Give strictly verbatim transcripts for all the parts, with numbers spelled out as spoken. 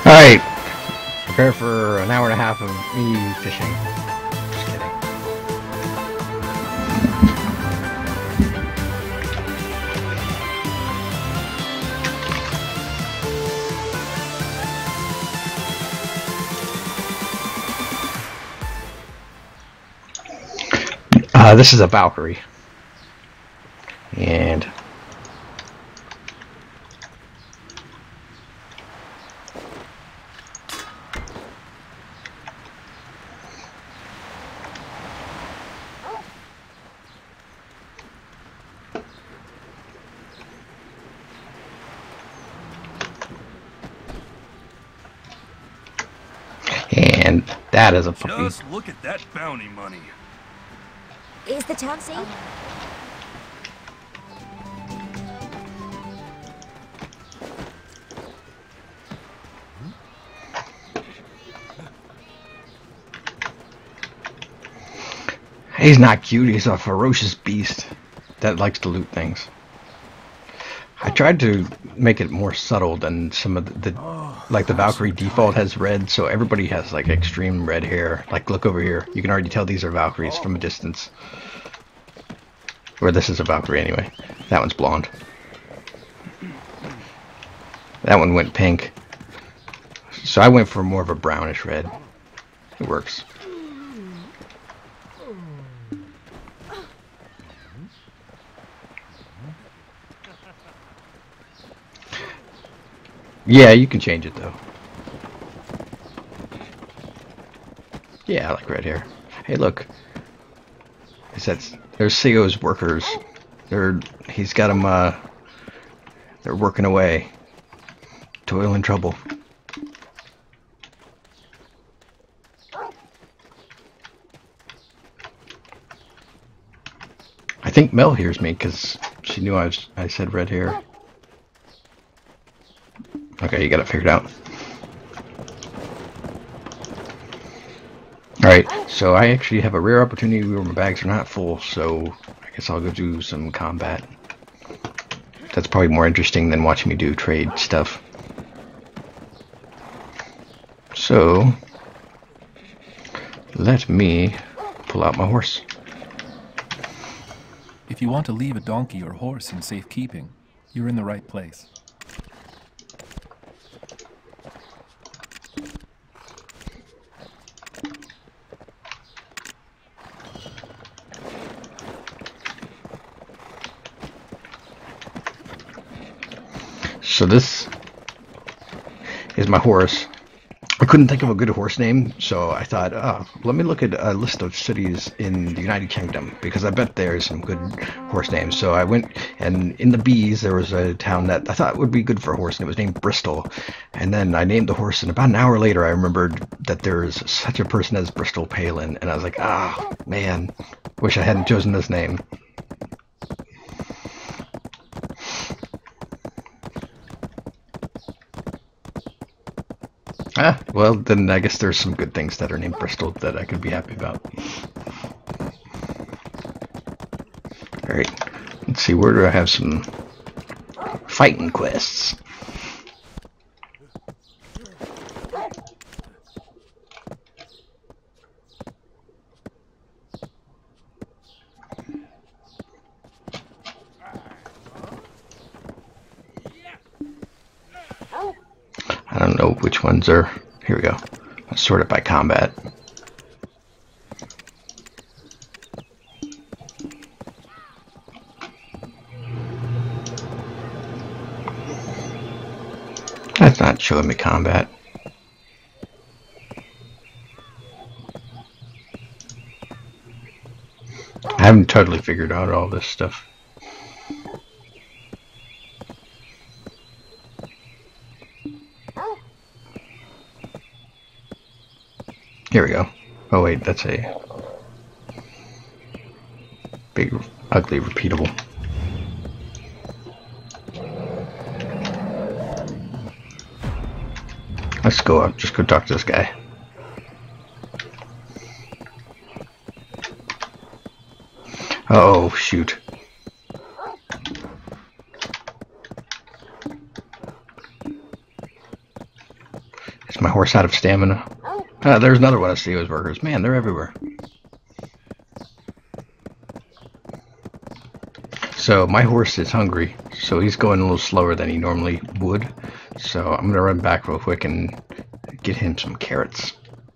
Alright, prepare for an hour and a half of me fishing. Just kidding. Uh, this is a Valkyrie. And And that is a puppy. Just look at that bounty money. Is the town safe? He's not cute, he's a ferocious beast that likes to loot things. I tried to make it more subtle than some of the, the Oh, like the I'm Valkyrie so default tired. has red, so everybody has like extreme red hair. Like look over here, you can already tell these are Valkyries from a distance. Or this is a Valkyrie anyway. That one's blonde. That one went pink. So I went for more of a brownish red. It works. Yeah, you can change it though. Yeah, I like red hair. Hey, look. Is that there's C O's workers? They're he's got them. Uh, they're working away. Toil and trouble. I think Mel hears me because she knew I was. I said red hair. Okay, you got it figured out. Alright, so I actually have a rare opportunity where my bags are not full, so I guess I'll go do some combat. That's probably more interesting than watching me do trade stuff. So, let me pull out my horse. If you want to leave a donkey or horse in safekeeping, you're in the right place. So this is my horse. I couldn't think of a good horse name, so I thought, oh, let me look at a list of cities in the United Kingdom, because I bet there's some good horse names. So I went, and in the Bees, there was a town that I thought would be good for a horse, and it was named Bristol. And then I named the horse, and about an hour later, I remembered that there's such a person as Bristol Palin, and I was like, ah, oh, man, wish I hadn't chosen this name. Ah, well, then I guess there's some good things that are named Bristol that I could be happy about. Alright, let's see, where do I have some fighting quests? I don't know which ones are. Here we go. Let's sort it by combat. That's not showing me combat. I haven't totally figured out all this stuff. Here we go. Oh wait, that's a big, ugly, repeatable. Let's go up, just go talk to this guy. Oh, shoot. Is my horse out of stamina? Ah, there's another one of Steve's workers. Man, they're everywhere. So my horse is hungry, so he's going a little slower than he normally would. So I'm gonna run back real quick and get him some carrots.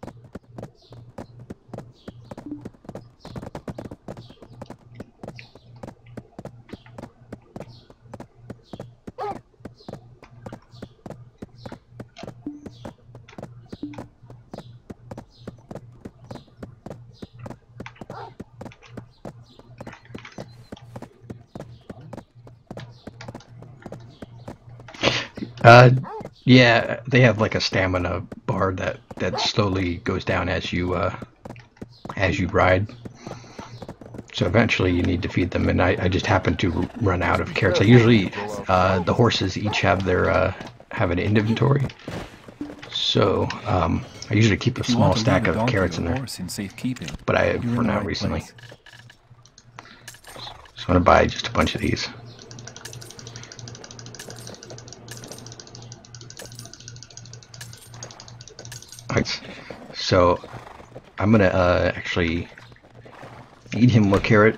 Uh, yeah, they have like a stamina bar that that slowly goes down as you uh, as you ride. So eventually you need to feed them, and I, I just happen to run out of carrots. I usually uh, the horses each have their uh, have an inventory, so um, I usually keep a If you small want to stack leave a of donkey carrots or in there. horse in safekeeping, But I you're for in the now right recently, place. so I'm gonna buy just a bunch of these. Right. So I'm gonna uh, actually feed him a carrot,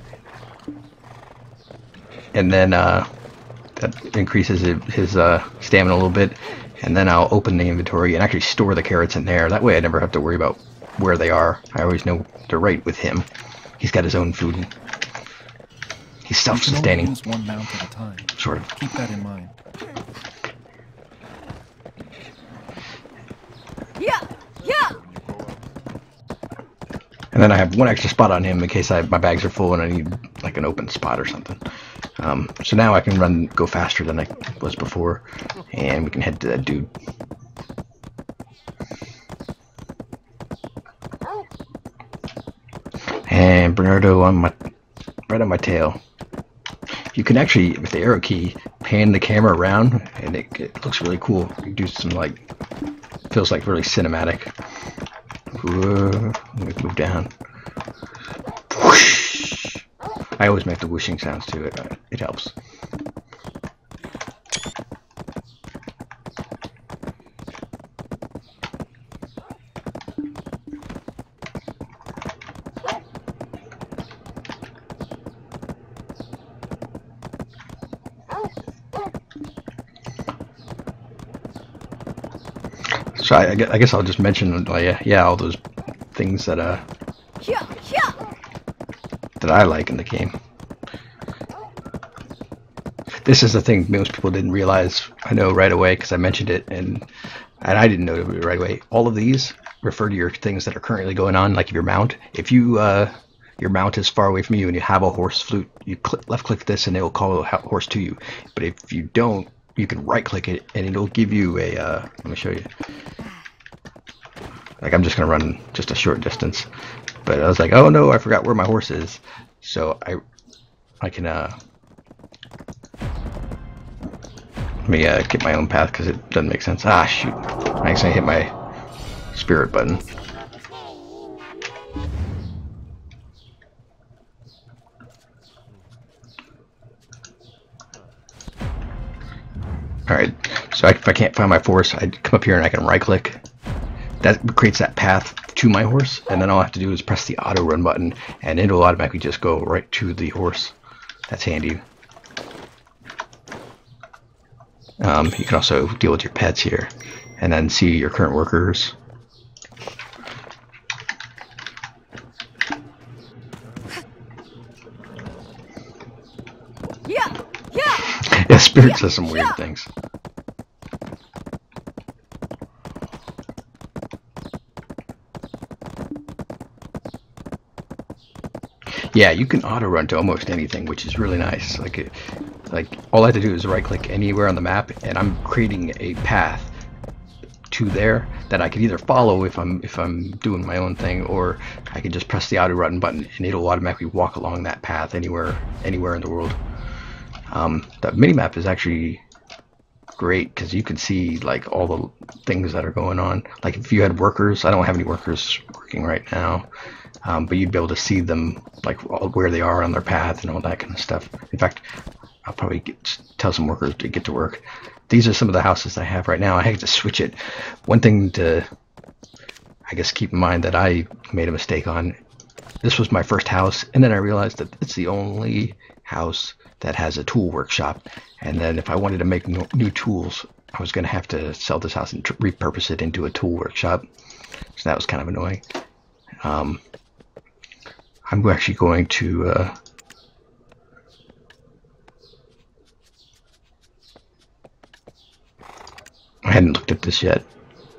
and then uh, that increases his, his uh, stamina a little bit, and then I'll open the inventory and actually store the carrots in there. That way I never have to worry about where they are. I always know they're right with him. He's got his own food. He's You can only self-sustaining, use one mount at a time. sort of. Keep that in mind. Yeah, yeah. And then I have one extra spot on him in case I, my bags are full and I need like an open spot or something. Um, so now I can run, go faster than I was before, and we can head to that dude. And Bernardo on my, right on my tail. You can actually, with the arrow key, pan the camera around, and it, it looks really cool. You do some like, feels like really cinematic. Whoa, let me move down. Whoosh. I always make the whooshing sounds too. It, uh, it helps. So I, I gue- I guess I'll just mention, like, yeah, yeah, all those things that uh Yeah, yeah. that I like in the game. This is the thing most people didn't realize. I know right away because I mentioned it, and and I didn't know it right away. All of these refer to your things that are currently going on, like your mount. If you uh, your mount is far away from you and you have a horse flute, you click, left click this and it will call a ho- horse to you. But if you don't, you can right click it and it'll give you a. Uh, let me show you. Like I'm just gonna run just a short distance, but I was like, oh no, I forgot where my horse is. So I, I can uh, let me uh, get my own path because it doesn't make sense. Ah shoot! I accidentally hit my spirit button. All right, so I, if I can't find my horse, I come up here and I can right click. That creates that path to my horse, and then all I have to do is press the auto run button and it'll automatically just go right to the horse. That's handy. Um, you can also deal with your pets here and then see your current workers. Yeah, yeah. Yeah, Spirit says some weird things. Yeah, you can auto run to almost anything, which is really nice. Like, it, like all I have to do is right click anywhere on the map, and I'm creating a path to there that I could either follow if I'm if I'm doing my own thing, or I could just press the auto run button and it'll automatically walk along that path anywhere anywhere in the world. Um, the minimap is actually great because you can see like all the things that are going on. Like if you had workers, I don't have any workers working right now. Um, but you'd be able to see them, like all, where they are on their path and all that kind of stuff. In fact, I'll probably get, tell some workers to get to work. These are some of the houses I have right now. I had to switch it. One thing to, I guess, keep in mind that I made a mistake on. This was my first house, and then I realized that it's the only house that has a tool workshop. And then if I wanted to make no, new tools, I was going to have to sell this house and repurpose it into a tool workshop. So that was kind of annoying. Um, I'm actually going to... Uh, I hadn't looked at this yet.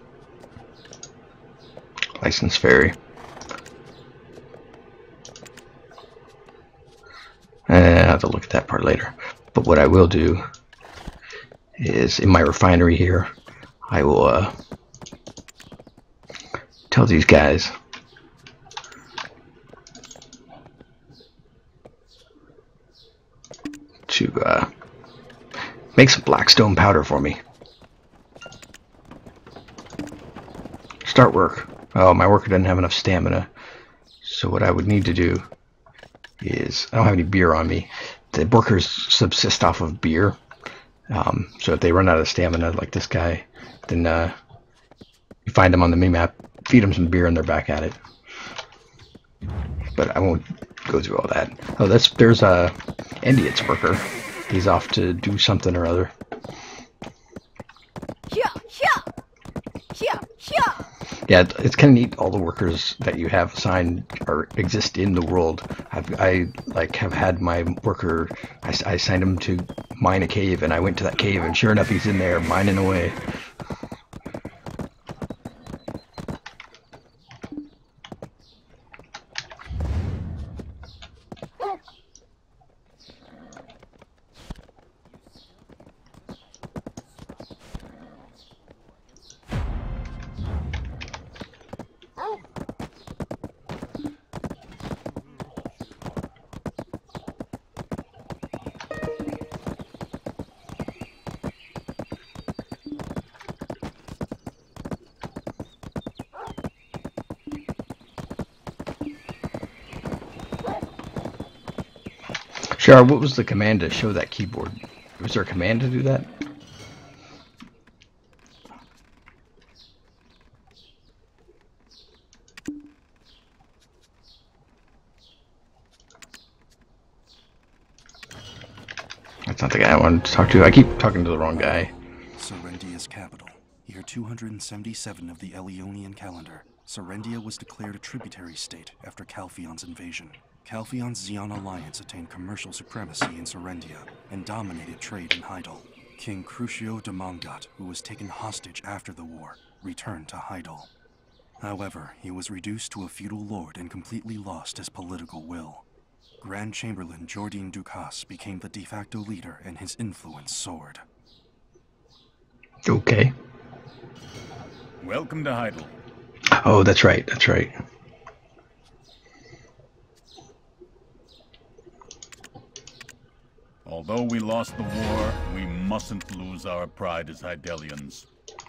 License ferry. I have to look at that part later. But what I will do is in my refinery here, I will uh, tell these guys to uh, make some blackstone powder for me. Start work. Oh, my worker doesn't have enough stamina. So what I would need to do is, I don't have any beer on me. The workers subsist off of beer. Um, so if they run out of stamina, like this guy, then uh, you find them on the minimap, feed them some beer, and they're back at it. But I won't go through all that. Oh, that's there's a Indiot's worker. He's off to do something or other. Yeah, yeah, yeah, yeah. Yeah, it's kind of neat. All the workers that you have assigned or exist in the world. I've, I like have had my worker. I, I assigned him to mine a cave, and I went to that cave, and sure enough, he's in there mining away. Shar, what was the command to show that keyboard? Was there a command to do that? That's not the guy I wanted to talk to. I keep talking to the wrong guy. Serendia's capital. Year two hundred seventy-seven of the Elionian calendar. Serendia was declared a tributary state after Calphion's invasion. Calphion's Xian alliance attained commercial supremacy in Serendia and dominated trade in Hydael. King Crucio de Mongat, who was taken hostage after the war, returned to Hydael. However, he was reduced to a feudal lord and completely lost his political will. Grand Chamberlain Jordine Dukas became the de facto leader, and his influence soared. Okay. Welcome to Hydael. Oh, that's right. That's right. Although we lost the war, we mustn't lose our pride as Hydelians.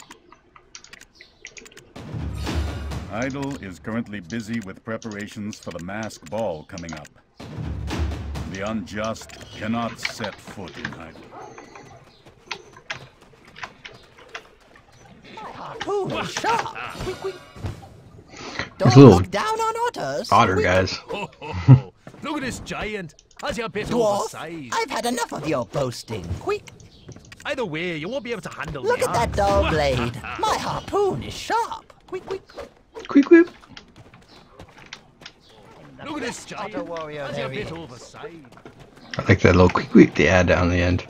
Hydael is currently busy with preparations for the masked ball coming up. The unjust cannot set foot in Hydael. Ooh, sharp! Quick, quick. These Don't little look down on otters. otter guys. Ho, ho, ho. Look at this giant. Has he a bit Dwarf, oversized? I've had enough of your boasting. Quick, Either way, you won't be able to handle look me, at that dull blade. My harpoon is sharp. Quick, quick. Quick, quick. Look at this giant. Otter warrior, Has he a there he bit is. oversized? I like that little quick, quick they add down the end.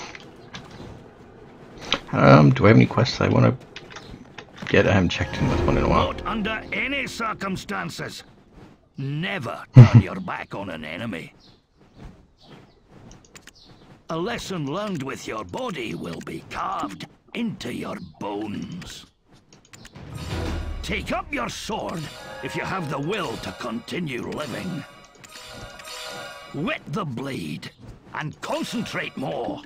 Um, do I have any quests I want to get? I haven't checked in with one in a while. Not under any circumstances. Never turn your back on an enemy. A lesson learned with your body will be carved into your bones. Take up your sword if you have the will to continue living. Wet the blade and concentrate more.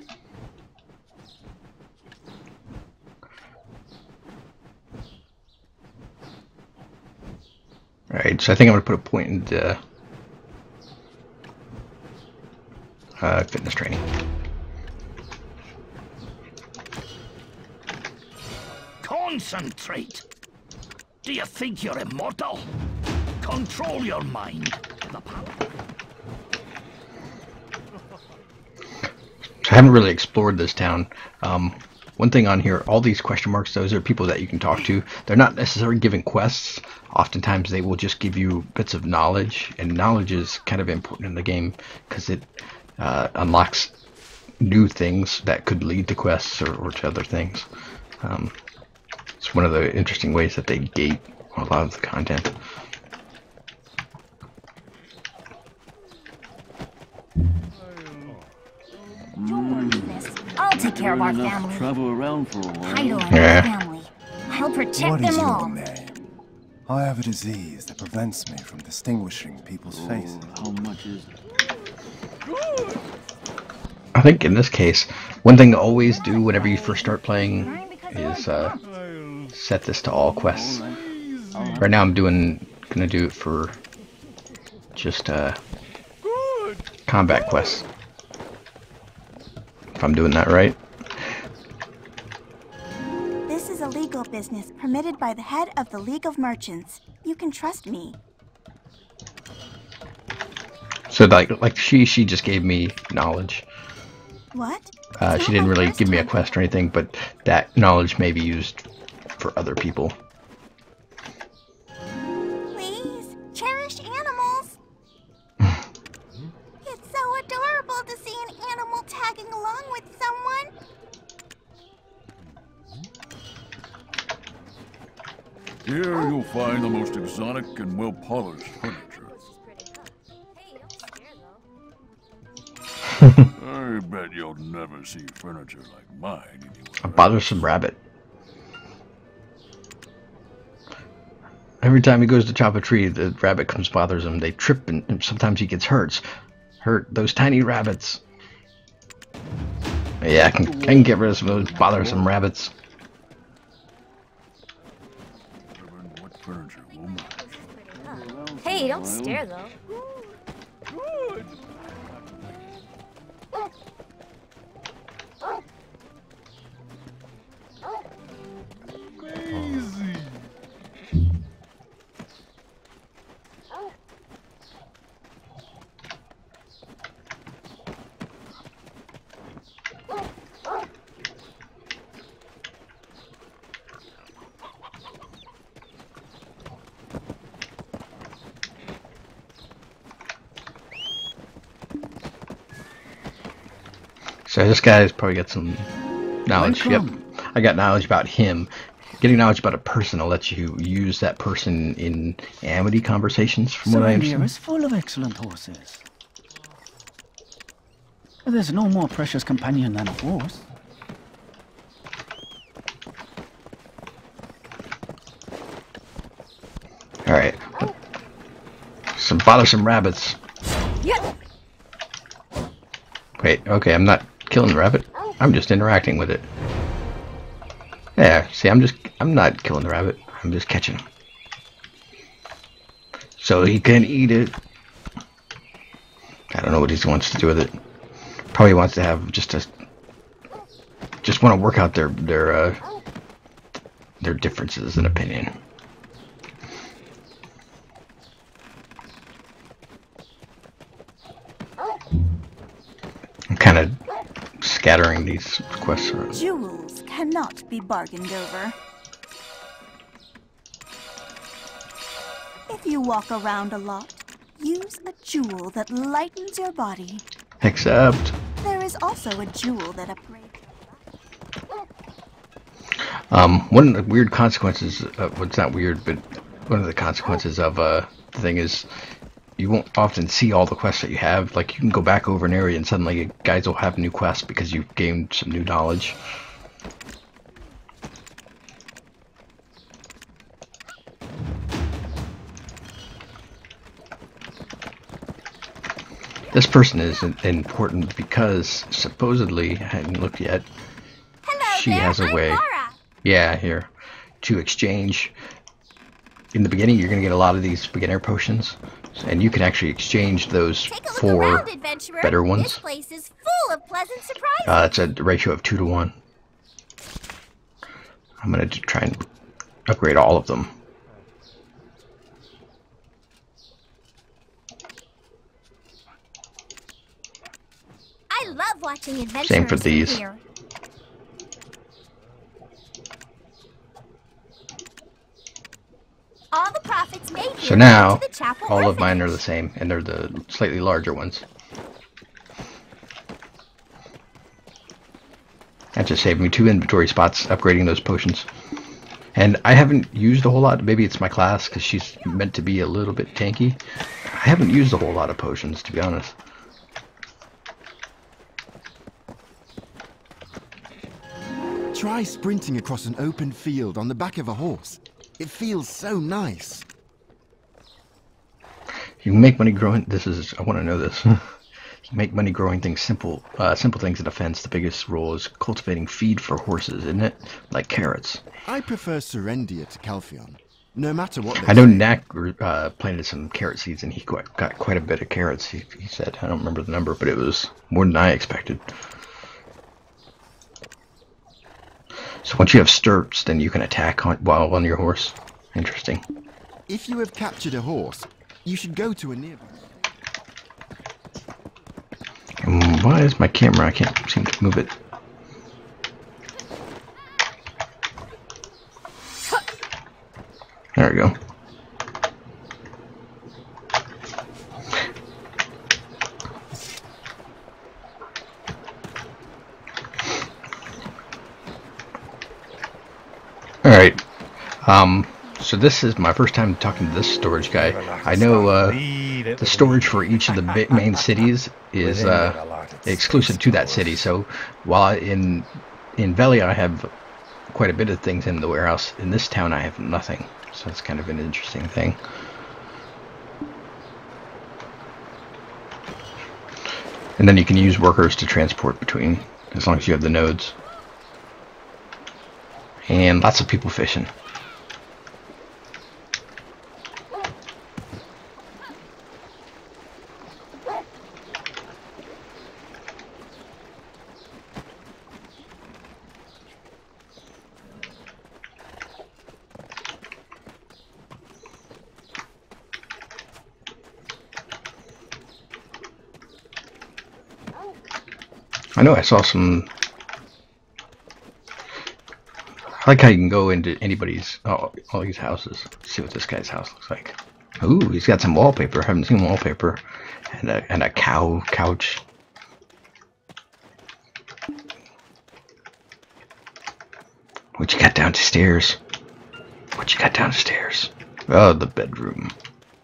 Alright, so I think I'm going to put a point into uh, fitness training. Concentrate! Do you think you're immortal? Control your mind. The power. I haven't really explored this town. Um, one thing on here, all these question marks, those are people that you can talk to. They're not necessarily giving quests. Oftentimes they will just give you bits of knowledge, and knowledge is kind of important in the game because it uh, unlocks new things that could lead to quests or, or to other things. Um, it's one of the interesting ways that they gate a lot of the content. I'll take care of our family. Travel around for a while. Kylo and Yeah. our family. I'll protect What them is all. your name? I have a disease that prevents me from distinguishing people's faces. Oh, how much is it? I think in this case, one thing to always do whenever you first start playing is uh, set this to all quests. Right now I'm doing, gonna do it for just uh, combat quests. If I'm doing that right. This is a legal business permitted by the head of the League of Merchants. You can trust me. So like, like she, she just gave me knowledge. What? Uh, she didn't really give me a quest or anything, but that knowledge may be used for other people. Please, cherished animals. It's so adorable to see an animal tagging along with someone. Here you'll find the most exotic and well-polished furniture. I bet you'll never see furniture like mine anywhere. A bothersome rabbit. Every time he goes to chop a tree, the rabbit comes bothers him. They trip and, and sometimes he gets hurt. Hurt those tiny rabbits. Yeah, I can, I can get rid of some of those bothersome rabbits. What furniture will match? Hey, don't stare though. Good. Amazing. So this guy's probably got some knowledge. Yep, I got knowledge about him. Getting knowledge about a person will let you use that person in amity conversations, from what I Serendia understand. is full of excellent horses. There's no more precious companion than a horse. Alright. Some bothersome rabbits. Yeah. Wait, okay, I'm not killing the rabbit. I'm just interacting with it. Yeah, see, I'm just, I'm not killing the rabbit. I'm just catching him. So he can eat it. I don't know what he wants to do with it. Probably wants to have just a, just want to work out their, their, uh, their differences in opinion. I'm kind of scattering these quests around. Jewels cannot be bargained over. If you walk around a lot, use a jewel that lightens your body. Except, There is also a jewel that upgrades. um, one of the weird consequences, uh, well, it's not weird, but one of the consequences of uh, the thing is you won't often see all the quests that you have. Like, you can go back over an area and suddenly guys will have new quests because you've gained some new knowledge. This person is important because supposedly, I haven't looked yet, Hello she there, has a I'm way, Laura. yeah, here, to exchange. In the beginning, you're going to get a lot of these beginner potions, and you can actually exchange those Take a look for around, adventurer. better This ones. place is full of pleasant surprises. Uh, it's a ratio of two to one. I'm gonna try and upgrade all of them. I love watching adventures. Same for these. Here. All the profits made here So now, go to the chapel all of orphanage. mine are the same, and they're the slightly larger ones. That just saved me two inventory spots upgrading those potions. And I haven't used a whole lot. Maybe it's my class because she's meant to be a little bit tanky. I haven't used a whole lot of potions, to be honest. Try sprinting across an open field on the back of a horse. It feels so nice. You can make money growing. This is. I want to know this. You can make money growing things simple. Uh, simple things in a fence. The biggest role is cultivating feed for horses, isn't it? Like carrots. I prefer Serendia to Calpheon, no matter what. I know Knack uh, planted some carrot seeds, and he got, got quite a bit of carrots. He, he said, I don't remember the number, but it was more than I expected. So once you have stirrups, then you can attack on, while on your horse. Interesting. If you have captured a horse, you should go to a nearby. Um, why is my camera? I can't seem to move it. There we go. Alright, um, so this is my first time talking to this storage guy. I know uh, the storage for each of the main cities is uh, exclusive to that city, so while in in Velia I have quite a bit of things in the warehouse, in this town I have nothing, so it's kind of an interesting thing. And then you can use workers to transport between, as long as you have the nodes. And lots of people fishing. I know I saw some. I like how you can go into anybody's, oh, all these houses. Let's see what this guy's house looks like. Ooh, he's got some wallpaper. I haven't seen wallpaper. And a, and a cow couch. What you got downstairs? What you got downstairs? Oh, the bedroom.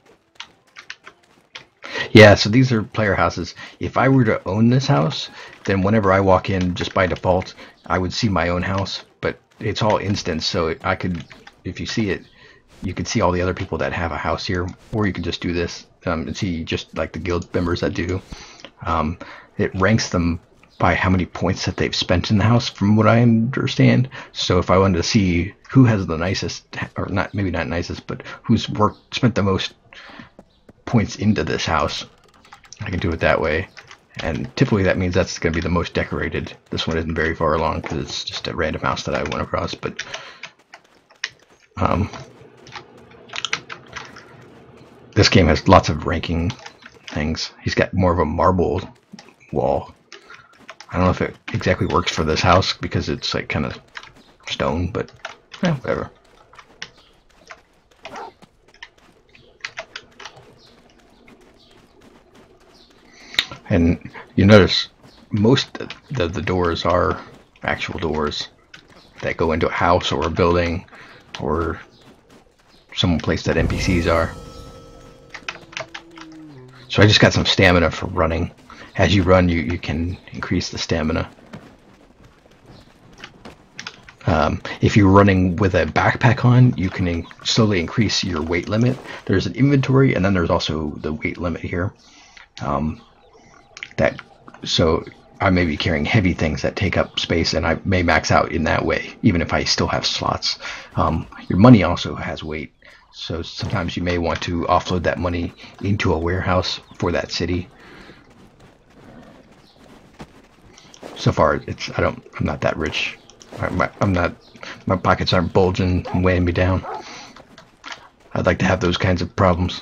Yeah, so these are player houses. If I were to own this house, then whenever I walk in, just by default, I would see my own house. But it's all instant, so I could, if you see it, you could see all the other people that have a house here, or you could just do this um, and see just like the guild members that do. Um, it ranks them by how many points that they've spent in the house, from what I understand. So if I wanted to see who has the nicest, or not, maybe not nicest, but who's worked, spent the most points into this house, I can do it that way. And typically that means that's going to be the most decorated. This one isn't very far along because it's just a random house that I went across, but um, this game has lots of ranking things. He's got more of a marble wall. I don't know if it exactly works for this house because it's like kind of stone, but eh, whatever. And you notice most of the, the doors are actual doors that go into a house or a building or some place that N P Cs are. So I just got some stamina for running. As you run, you, you can increase the stamina. Um, if you're running with a backpack on, you can in slowly increase your weight limit. There's an inventory, and then there's also the weight limit here. Um, that so I may be carrying heavy things that take up space, and I may max out in that way, even if I still have slots. Um, your money also has weight, so sometimes you may want to offload that money into a warehouse for that city. So far, it's I don't I'm not that rich. I, my, I'm not. My pockets aren't bulging and weighing me down. I'd like to have those kinds of problems.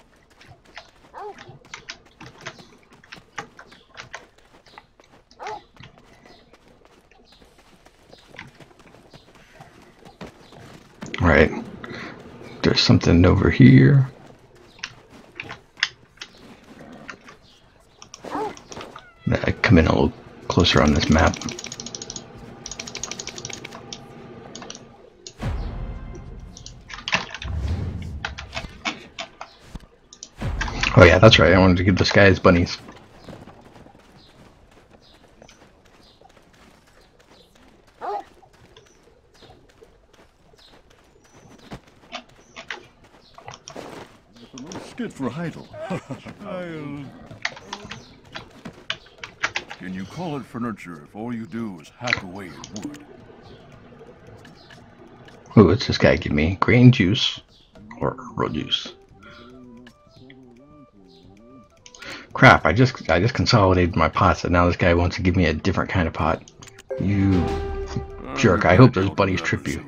Alright. There's something over here. I come in a little closer on this map. Oh yeah, that's right. I wanted to give this guy his bunnies. It's a little skid for idle. I'll... Can you call it furniture if all you do is hack away at wood? Ooh, what's this guy give me? Green juice or herbal juice? Crap! I just I just consolidated my pots, and now this guy wants to give me a different kind of pot. You jerk! I hope those bunnies trip you.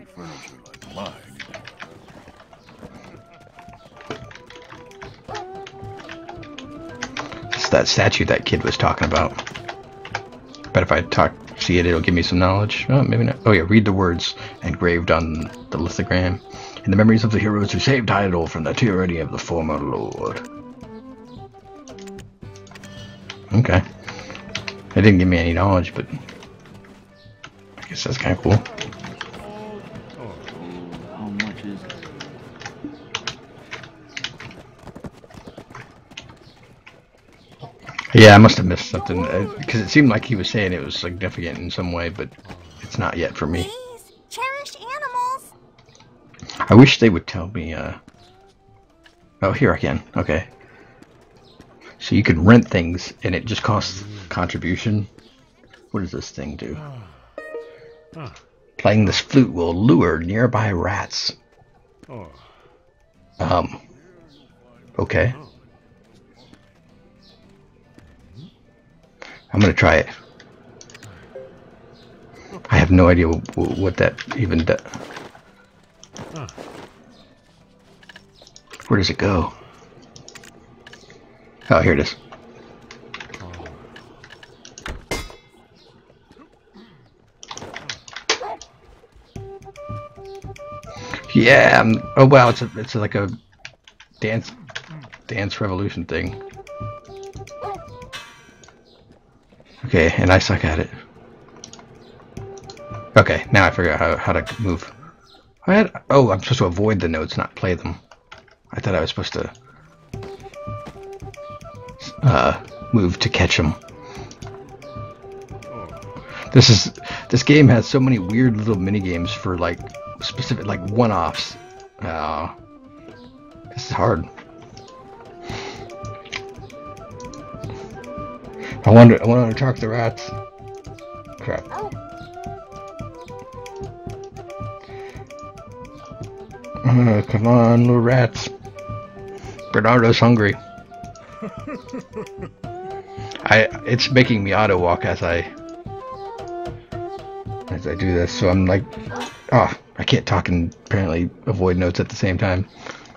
It's that statue that kid was talking about. Bet if I talk, see it, it'll give me some knowledge. Oh, maybe not. Oh yeah, read the words engraved on the lithogram. In the memories of the heroes who saved Hyrule from the tyranny of the former lord. Okay. It didn't give me any knowledge, but I guess that's kind of cool. How much is it? Yeah, I must have missed something because it seemed like he was saying it was significant in some way, but it's not yet for me. Please, cherished animals. I wish they would tell me. Uh... Oh, here I can. Okay. So you could rent things, and it just costs contribution. What does this thing do? Playing this flute will lure nearby rats. Um. Okay. I'm gonna try it. I have no idea what, what that even does. Where does it go? Oh, here it is. Yeah. I'm, oh wow, it's a, it's like a dance dance revolution thing. Okay, and I suck at it. Okay, now I figure out how, how to move. I had, oh, I'm supposed to avoid the notes, not play them. I thought I was supposed to uh, move to catch them. This is this game has so many weird little mini games for like specific like one-offs. Uh, this is hard. I wonder. I want to talk to the rats. Crap. Uh, come on, little rats. Bernardo's hungry. I. It's making me auto walk as I as I do this. So I'm like, ah, oh, I can't talk and apparently avoid notes at the same time.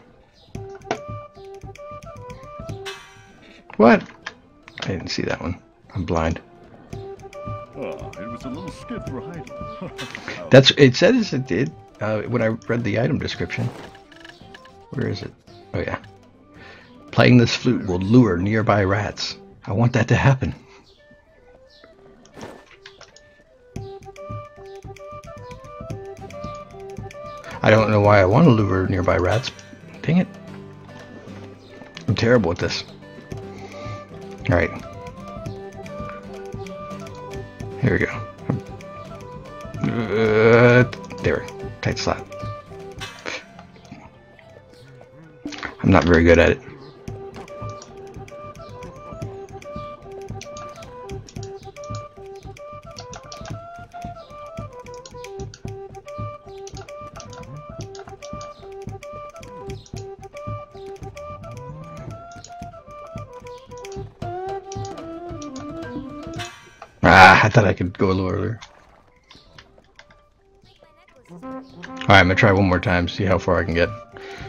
What? I didn't see that one. I'm blind. Oh, it was a little skid for idle. That's it says it did uh, when I read the item description. Where is it? Oh yeah. Playing this flute will lure nearby rats. I want that to happen. I don't know why I want to lure nearby rats. Dang it. I'm terrible at this. Alright. Here we go. Uh, there. Tight slot. I'm not very good at it. Ah, I thought I could go a little earlier. Alright, I'm gonna try one more time, see how far I can get.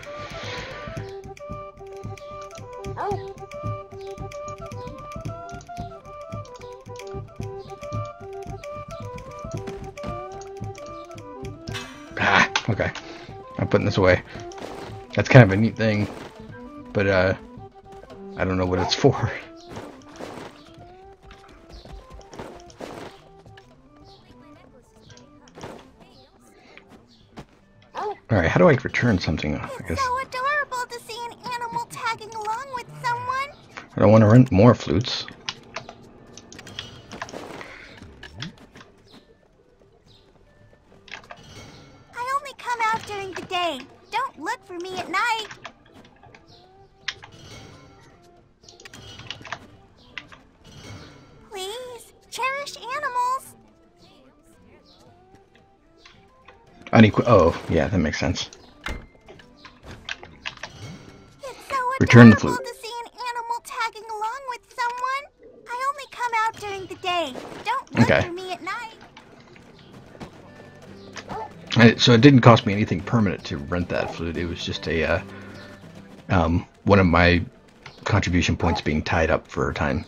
Ah, okay. I'm putting this away. That's kind of a neat thing, but uh, I don't know what it's for. Alright, how do I return something? I guess. It's so adorable to see an animal tagging along with someone. I don't want to rent more flutes. I only come out during the day. Don't look for me at night. Please, cherish animals. Unequ- oh, yeah, that makes sense. It's so Return the adorable flute. to see an animal tagging along with someone. I only come out during the day. Don't look Okay. for me at night. I- So it didn't cost me anything permanent to rent that flute. It was just a uh, um, one of my contribution points being tied up for a time.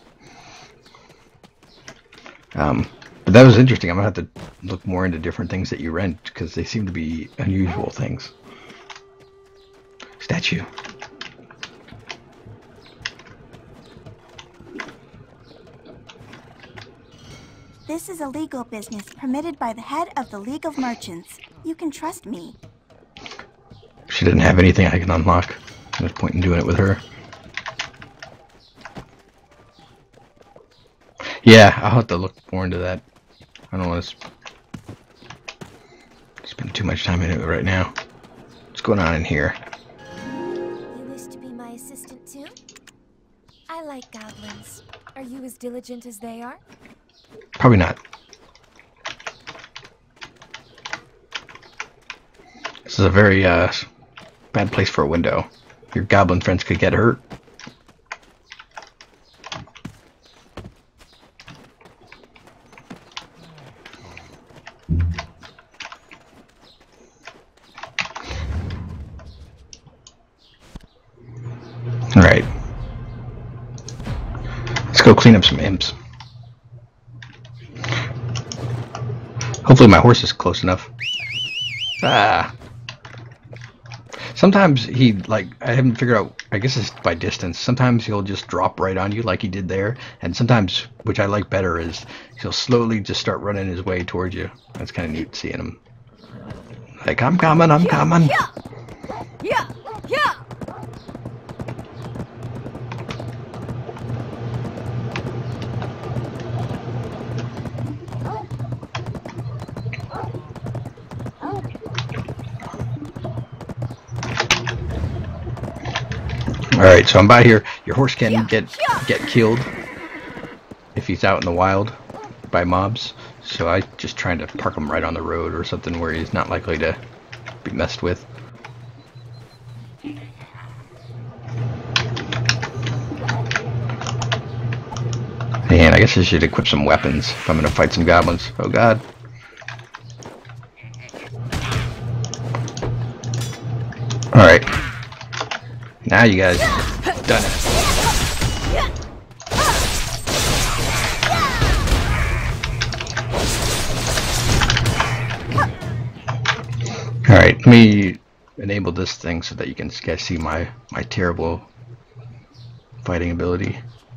Um, but that was interesting. I'm gonna have to look more into different things that you rent because they seem to be unusual things. Statue. This is a legal business permitted by the head of the League of Merchants. You can trust me. She didn't have anything I can unlock. There's point in doing it with her. Yeah, I'll have to look more into that. I don't want to sp spend too much time in it right now. What's going on in here? You wish to be my assistant too? I like goblins. Are you as diligent as they are? Probably not. This is a very uh, bad place for a window. Your goblin friends could get hurt. Alright. Let's go clean up some imps. Hopefully my horse is close enough. Ah. Sometimes he, like, I haven't figured out, I guess it's by distance. Sometimes he'll just drop right on you like he did there. And sometimes, which I like better, is he'll slowly just start running his way towards you. That's kind of neat seeing him. Like, I'm coming, I'm coming. Yeah, yeah, yeah. Alright, so I'm by here. Your horse can get get killed if he's out in the wild by mobs. So I just trying to park him right on the road or something where he's not likely to be messed with. And I guess I should equip some weapons if I'm going to fight some goblins. Oh god. Alright. Now you guys done it. Alright, let me enable this thing so that you can guys see my, my terrible fighting ability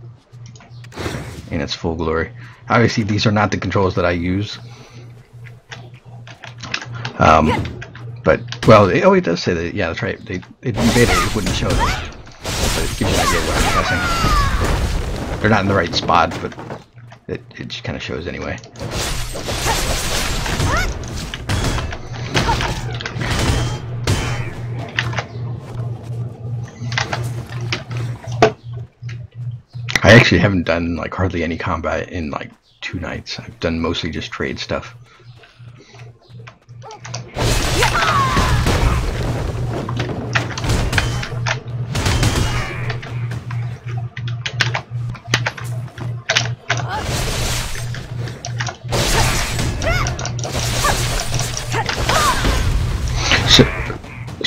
in its full glory. Obviously these are not the controls that I use. Um, but, well, it, oh it does say that, yeah that's right, they, it, in beta it wouldn't show this, but it gives you an idea of what I'm pressing. They're not in the right spot, but it, it just kind of shows anyway. I actually haven't done like hardly any combat in like two nights. I've done mostly just trade stuff.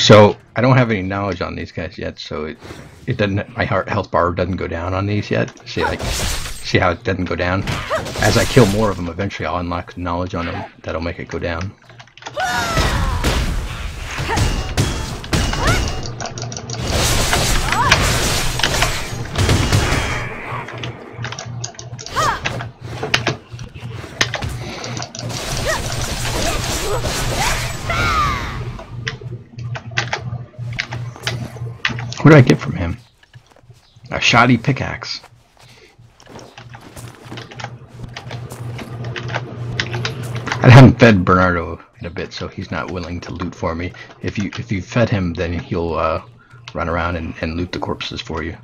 So I don't have any knowledge on these guys yet, so it it doesn't. My heart health bar doesn't go down on these yet. See like, see how it doesn't go down. As I kill more of them, eventually I'll unlock knowledge on them that'll make it go down. What did I get from him? A shoddy pickaxe. I haven't fed Bernardo in a bit, so he's not willing to loot for me. If you if you fed him, then he'll uh, run around and, and loot the corpses for you.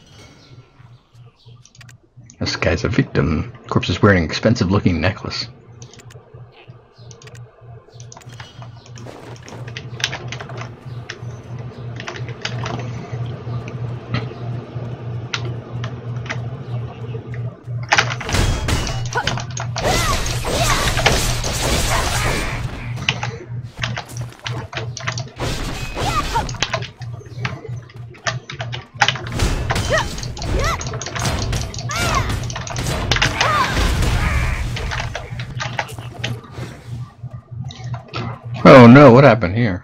This guy's a victim. Corpse is wearing an expensive-looking necklace. Oh no, what happened here?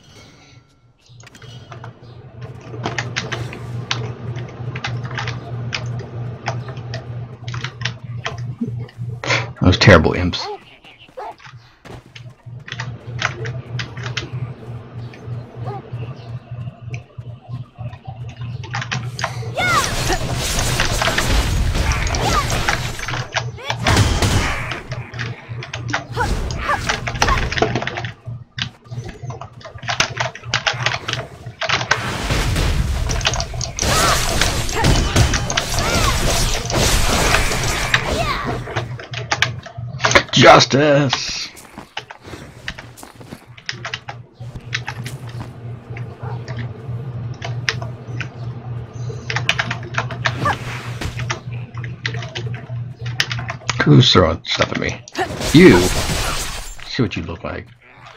Those terrible imps. Justice! Who's throwing stuff at me? You! See what you look like.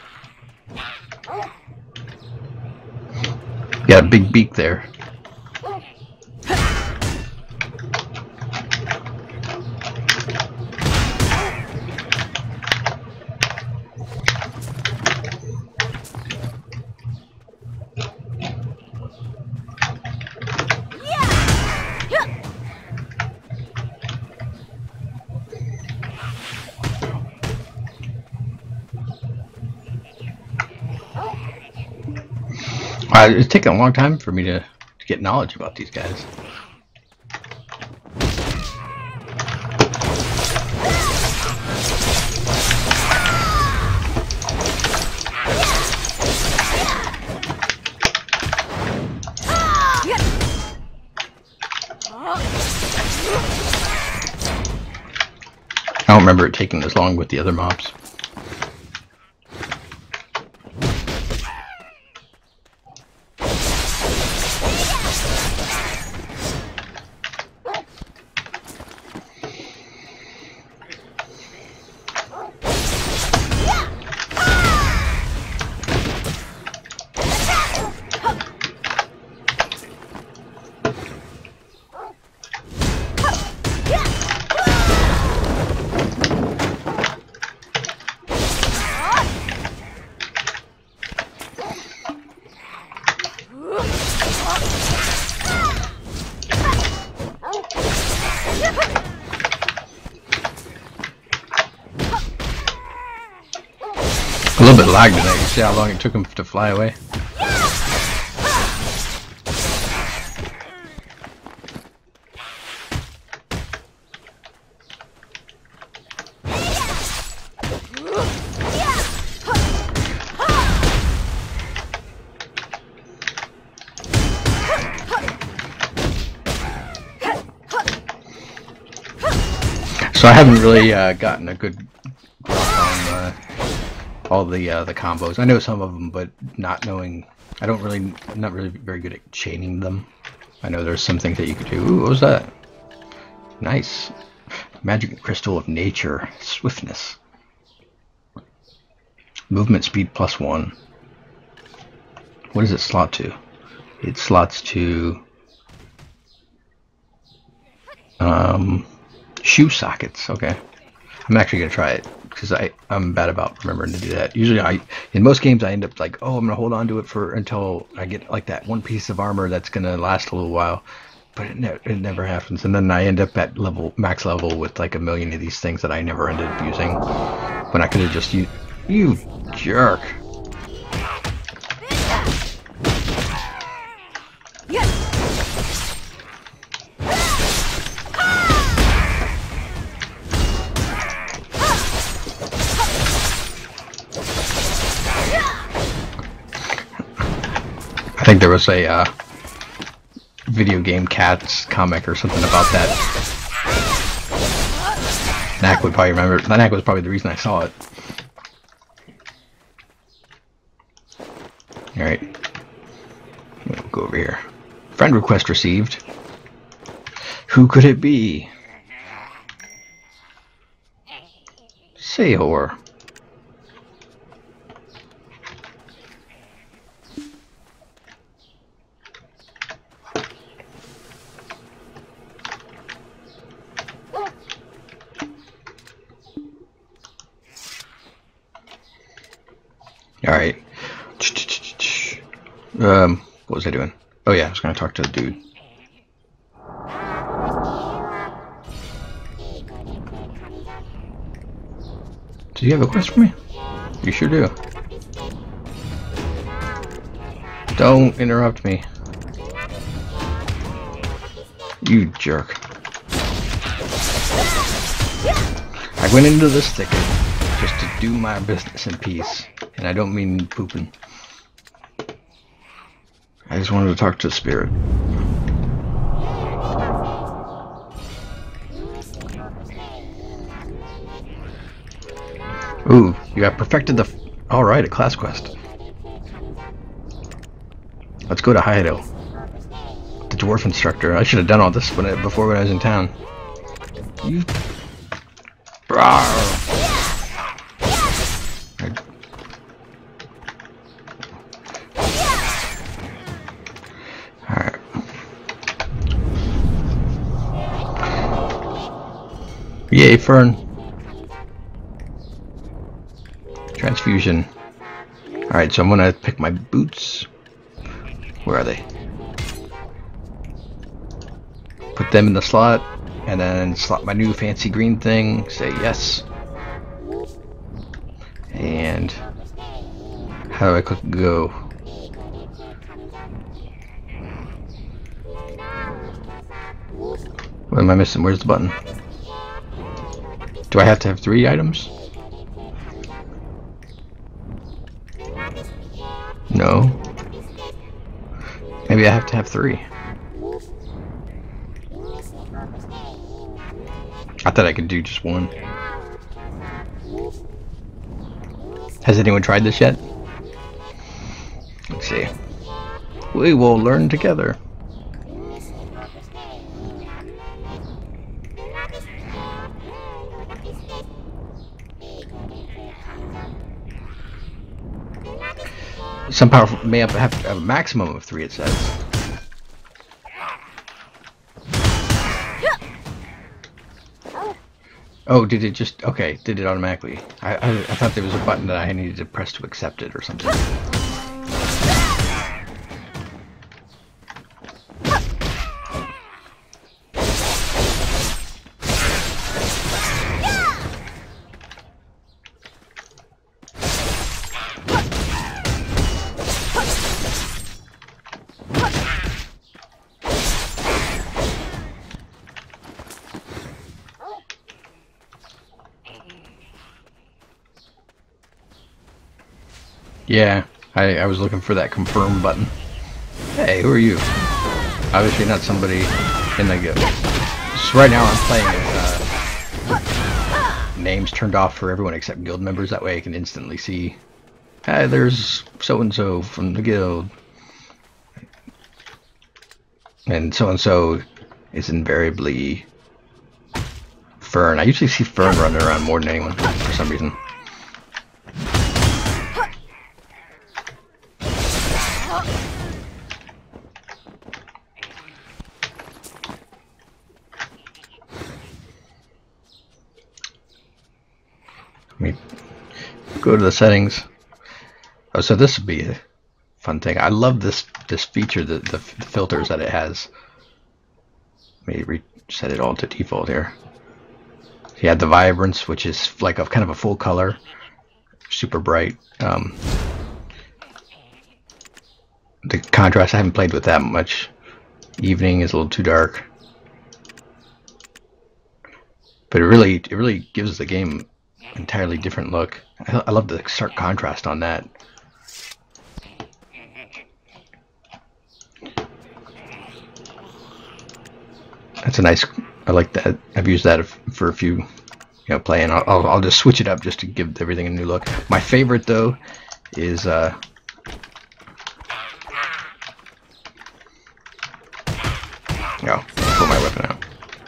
You got a big beak there. Uh, it's taken a long time for me to, to get knowledge about these guys. I don't remember it taking this long with the other mobs. A little bit lagged today. You see how long it took him to fly away? So I haven't really uh, gotten a good grasp on uh, all the uh, the combos. I know some of them, but not knowing, I don't really, I'm not really very good at chaining them. I know there's some things that you could do. Ooh, what was that? Nice. Magic Crystal of Nature. Swiftness. Movement speed plus one. What does it slot to? It slots to um, shoe sockets. Okay, I'm actually gonna try it because I I'm bad about remembering to do that. Usually, I in most games I end up like, oh, I'm gonna hold on to it for until I get like that one piece of armor that's gonna last a little while, but it never it never happens, and then I end up at level max level with like a million of these things that I never ended up using when I could have just used. You jerk. I think there was a uh, video game Cats comic or something about that. Knack would probably remember. Knack was probably the reason I saw it. Alright. We'll go over here. Friend request received. Who could it be? Sayhor. Alright. Um, what was I doing? Oh yeah, I was gonna talk to the dude. Do you have a quest for me? You sure do. Don't interrupt me. You jerk. I went into this thicket just to do my business in peace. And I don't mean pooping. I just wanted to talk to the spirit. Ooh, you have perfected the... Alright, a class quest. Let's go to Haido. The dwarf instructor. I should have done all this when I, before when I was in town. You... Brawr. Yay, Fern. Transfusion. Alright, so I'm gonna pick my boots. Where are they? Put them in the slot, and then slot my new fancy green thing. Say yes. And how do I click go? What am I missing? Where's the button? Do I have to have three items? No. Maybe I have to have three. I thought I could do just one. Has anyone tried this yet? Let's see. We will learn together. Some power may have, have, have a maximum of three, it says. Oh, did it just... Okay, did it automatically. I, I, I thought there was a button that I needed to press to accept it or something. Yeah, I, I was looking for that confirm button. Hey, who are you? Obviously not somebody in the guild. So right now I'm playing with uh, names turned off for everyone except guild members. That way I can instantly see, hey, there's so-and-so from the guild. And so-and-so is invariably Fern. I usually see Fern running around more than anyone for some reason. go to the settings. Oh, so this would be a fun thing. I love this this feature, the, the, the filters that it has. Let me reset it all to default here. You have the vibrance, which is like a kind of a full color, super bright. Um, the contrast, I haven't played with that much. Evening is a little too dark, but it really it really gives the game an entirely different look. I, I love the stark contrast on that. That's a nice. I like that. I've used that for a few, you know, playing. I'll, I'll I'll just switch it up just to give everything a new look. My favorite though is uh. No, pull my weapon out.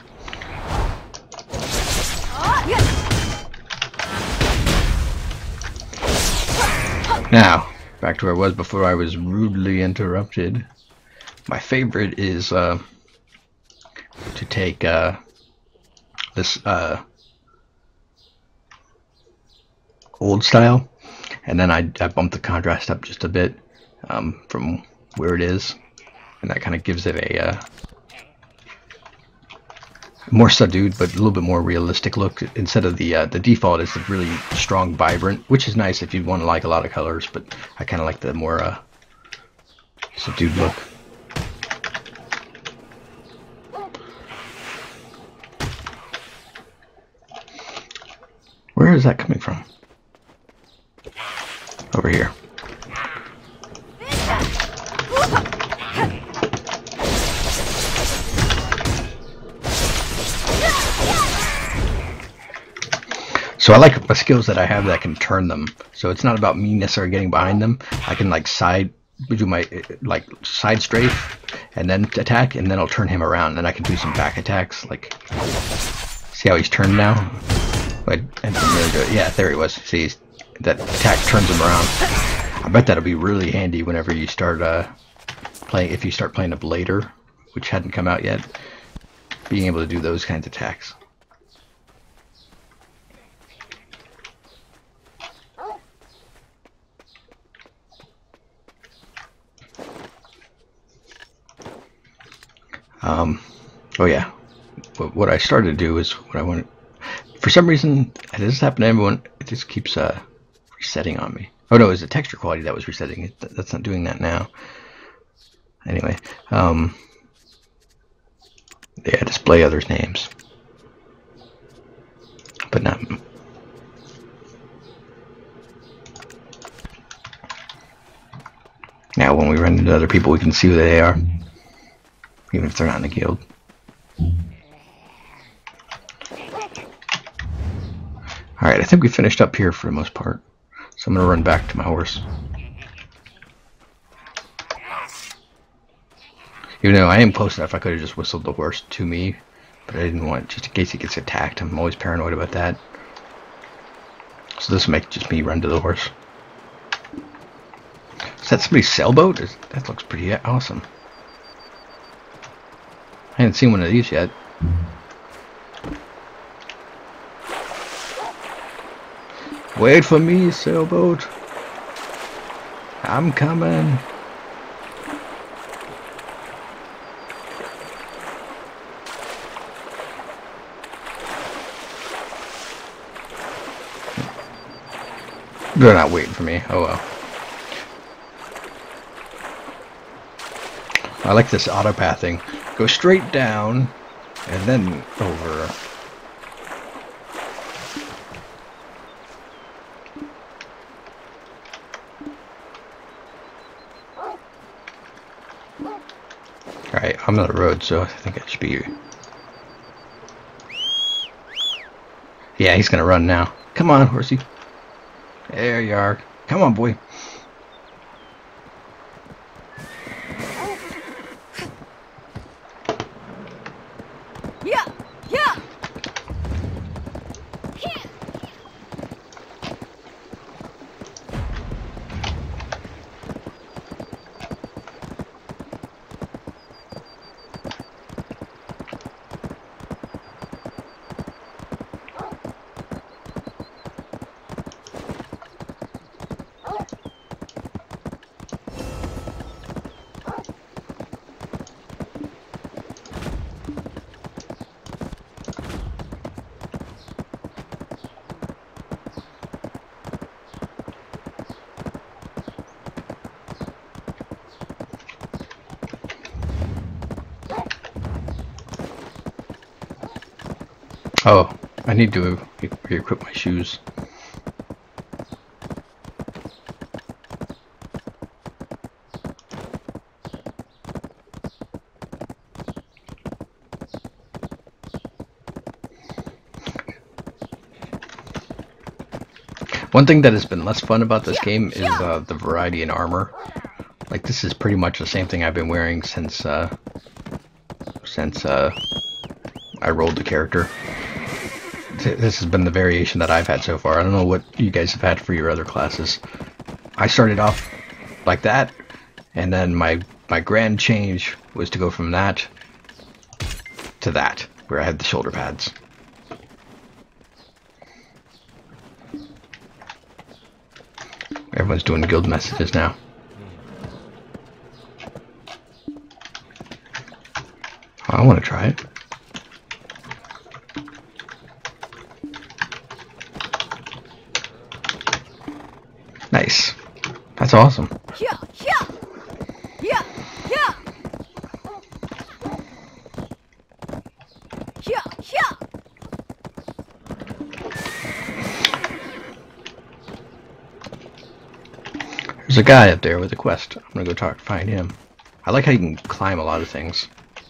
Now, back to where I was before I was rudely interrupted. My favorite is uh, to take uh, this uh, old style, and then I, I bump the contrast up just a bit um, from where it is, and that kind of gives it a uh, more subdued but a little bit more realistic look. Instead of the uh, the default is the really strong vibrant, which is nice if you want to like a lot of colors, but I kind of like the more uh, subdued look. Where is that coming from? Over here. So I like the skills that I have that can turn them. So it's not about me necessarily getting behind them. I can like side do my like side strafe and then attack, and then I'll turn him around, and I can do some back attacks. Like, see how he's turned now? But I didn't really do it. Yeah, there he was. See, that attack turns him around. I bet that'll be really handy whenever you start uh, playing. If you start playing a Blader, which hadn't come out yet, being able to do those kinds of attacks. Um, oh yeah, what, what I started to do is what I want. For some reason, it doesn't happen to everyone. It just keeps uh, resetting on me. Oh no, it was the texture quality that was resetting. It, that's not doing that now. Anyway, um, yeah, display others' names, but not. Now, when we run into other people, we can see who they are, even if they're not in the guild. Alright, I think we finished up here for the most part. So I'm going to run back to my horse. Even though I am close enough, I could have just whistled the horse to me. But I didn't want, just in case he gets attacked. I'm always paranoid about that. So this will make just me run to the horse. Is that somebody's sailboat? Is, that looks pretty awesome. I haven't seen one of these yet. Wait for me, sailboat. I'm coming. They're not waiting for me. Oh well. I like this auto pathing. Go straight down and then over. Alright, I'm on the road, so I think it should be you. Yeah, he's gonna run now. Come on, horsey. There you are. Come on, boy. Yeah, yeah. Oh, I need to re-equip my shoes. One thing that has been less fun about this game is uh, the variety in armor. Like, this is pretty much the same thing I've been wearing since uh, since uh, I rolled the character. This has been the variation that I've had so far. I don't know what you guys have had for your other classes. I started off like that, and then my my grand change was to go from that to that, where I had the shoulder pads. Everyone's doing guild messages now. Oh, I want to try it. Nice. That's awesome. Yeah, yeah, yeah, yeah, yeah, yeah. There's a guy up there with a quest. I'm gonna go talk, find him. I like how you can climb a lot of things.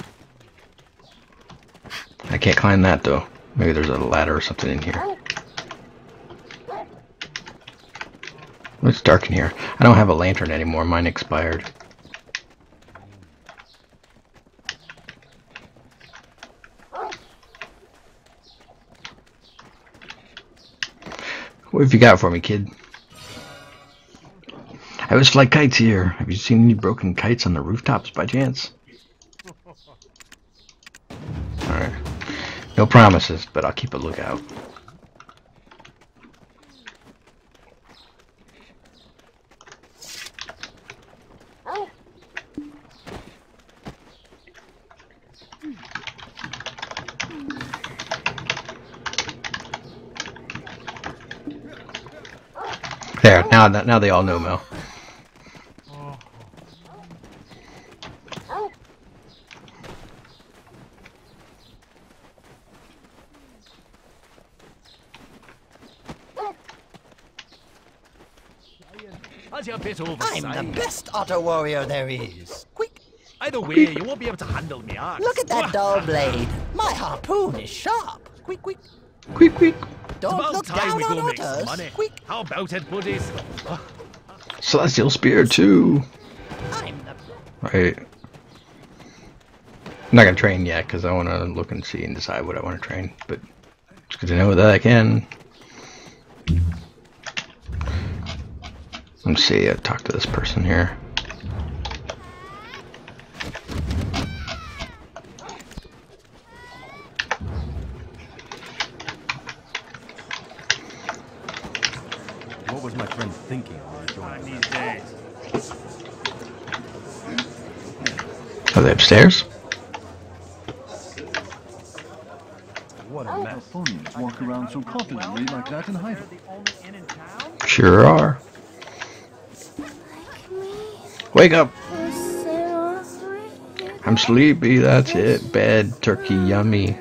I can't climb that though. Maybe there's a ladder or something in here. It's dark in here. I don't have a lantern anymore. Mine expired. What have you got for me, kid? I always fly kites here. Have you seen any broken kites on the rooftops by chance? Alright. No promises, but I'll keep a lookout. There, now now they all know, Mel. I'm the best auto warrior there is. Quick! Either way, you won't be able to handle me axe. Look at that dull blade. My harpoon is sharp. Quick, quick. Quick, quick. Don't it's about look time down we on go make some otters. money. Quick. How about it, buddies? Celestial Spear too. I'm the... Right. I'm not gonna train yet because I want to look and see and decide what I want to train. But it's good to know that I can. Let's see. I talk to this person here. What was my friend thinking when he joined these days? Are they upstairs? What a mess. Ponies walk around so confidently like that in hiding. Sure are. Wake up! I'm sleepy, that's it. Bed, turkey, yummy.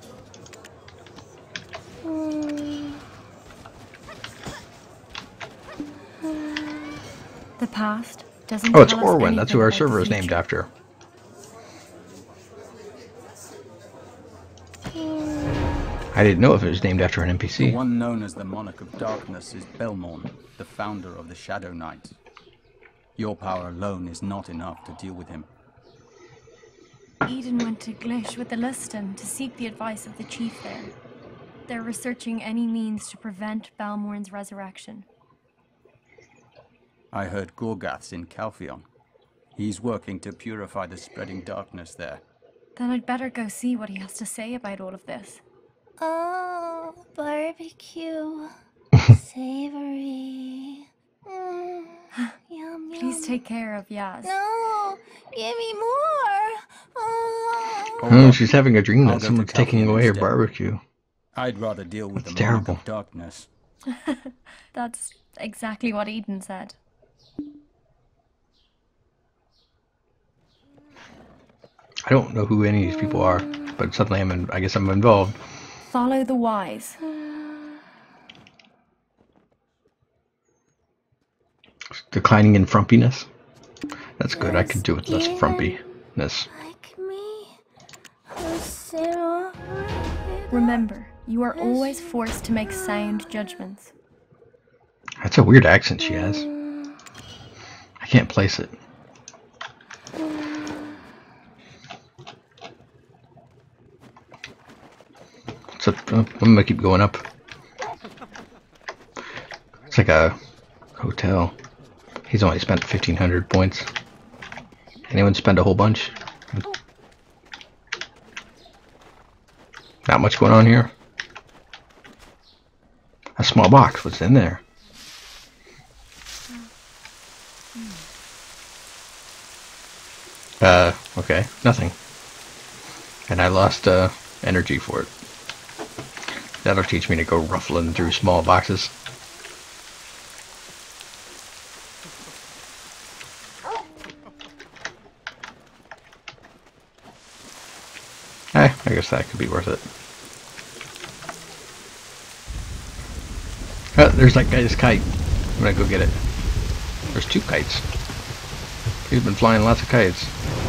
The past doesn't Oh, it's tell us Orwin. That's who our anything about server the is named future. after. I didn't know if it was named after an N P C. The one known as the Monarch of Darkness is Belmorn, the founder of the Shadow Knights. Your power alone is not enough to deal with him. Eden went to Glish with the Liston to seek the advice of the chief there. They're researching any means to prevent Balmorn's resurrection. I heard Gorgath's in Calpheon. He's working to purify the spreading darkness there. Then I'd better go see what he has to say about all of this. Oh, barbecue. Savory. Mm, yum, yum. Please take care of Yaz. No, give me more. Oh. Oh, she's having a dream I'll that go to someone's taking Calpheon away her instead. barbecue. I'd rather deal with That's the Monarch terrible. of Darkness. That's exactly what Eden said. I don't know who any of these people are, but suddenly I'm in, I guess I'm involved. Follow the wise. Declining in frumpiness. That's good. I could do with less frumpiness. Remember, you are always forced to make sound judgments. That's a weird accent she has. I can't place it. So I'm gonna keep going up. It's like a hotel. He's only spent fifteen hundred points. Anyone spend a whole bunch? Not much going on here. A small box. What's in there? Uh, okay, nothing. And I lost uh, energy for it. That'll teach me to go ruffling through small boxes. Eh, I guess that could be worth it. Oh, there's that guy's kite. I'm gonna go get it. There's two kites. He's been flying lots of kites.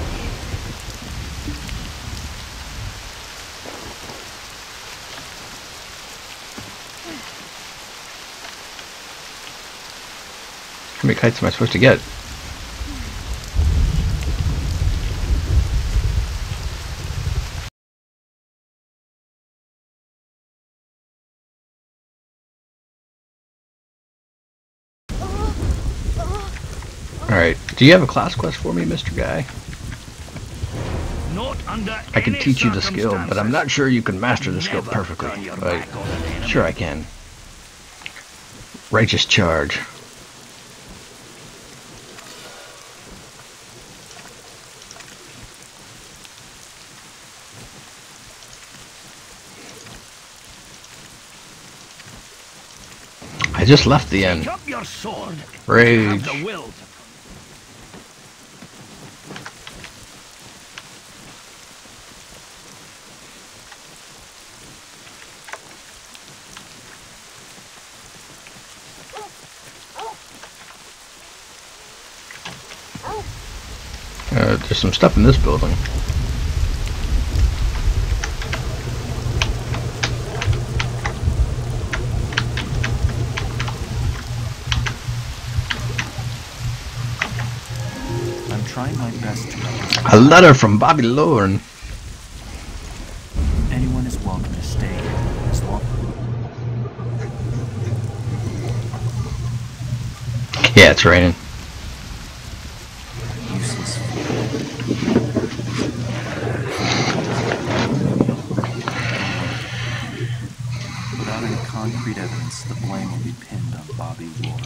How many kites am I supposed to get? Alright, do you have a class quest for me, Mister Guy? Not under I can any teach you the skill, but I'm not sure you can master the skill Never perfectly. turn your Right. back on an enemy. Sure I can. Righteous charge. I just left the inn. Pick up your sword. Rage. Have the will to Uh, there's some stuff in this building. I'm trying my best to represent. A letter from Bobby Lorne. Anyone is welcome to stay here as long. Yeah, it's raining. Useless. Without any concrete evidence, the blame will be pinned on Bobby Ward.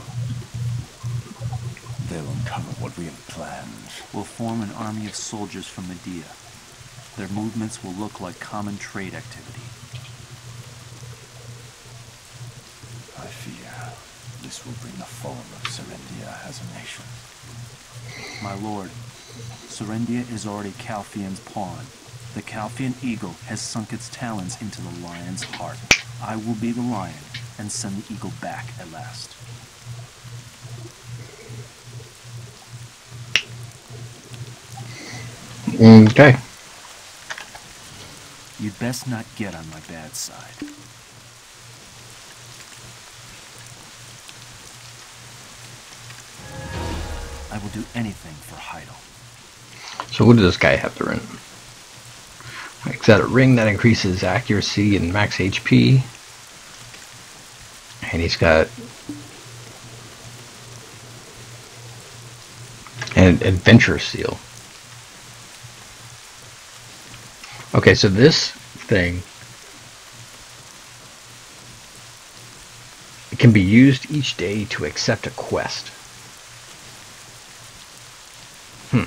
They'll uncover what we have planned. We'll form an army of soldiers from Medea. Their movements will look like common trade activity. I fear this will bring the fall of Serendia as a nation. My lord, Serendia is already Calpheon's pawn. The Calpheon eagle has sunk its talons into the lion's heart. I will be the lion and send the eagle back at last. Okay. You'd best not get on my bad side. I will do anything for Heidel. So what does this guy have to run? He's got a ring that increases accuracy and max H P. And he's got an adventure seal. Okay, so this thing it can be used each day to accept a quest. Hmm.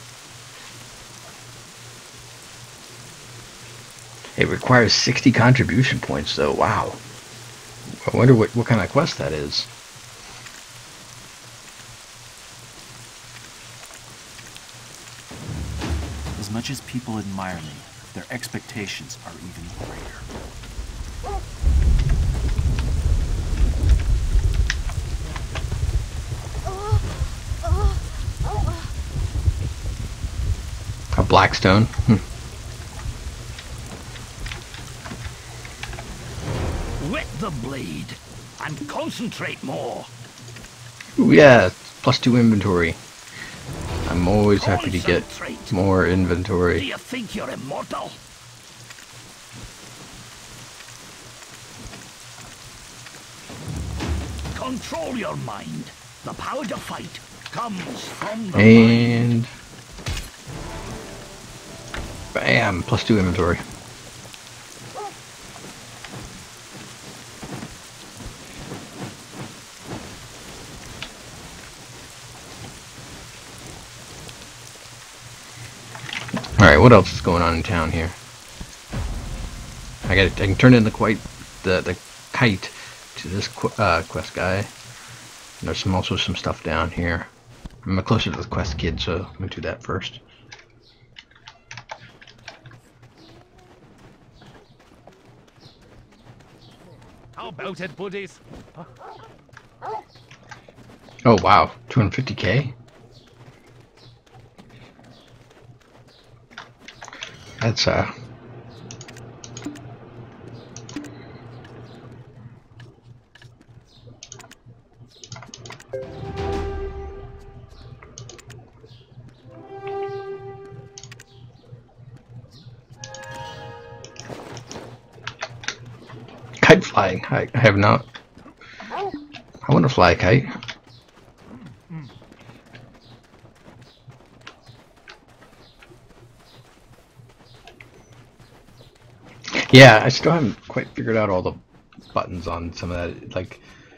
It requires sixty contribution points, though. Wow. I wonder what, what kind of quest that is. As much as people admire me, their expectations are even greater. A Blackstone. Hmm. Wet the blade and concentrate more. Ooh, yeah, plus two inventory. I'm always happy to get more Do inventory. you think you're immortal? Control your mind. The power to fight comes from the mind. And bam, plus two inventory. Alright, what else is going on in town here? I got I can turn in the quite the the kite to this qu uh, quest guy. And there's some also some stuff down here. I'm closer to the quest kid, so let me do that first. How about it, buddies? Oh wow, two hundred fifty K? That's uh kite flying. I, I have not. I want to fly a kite. Yeah, I still haven't quite figured out all the buttons on some of that. Like,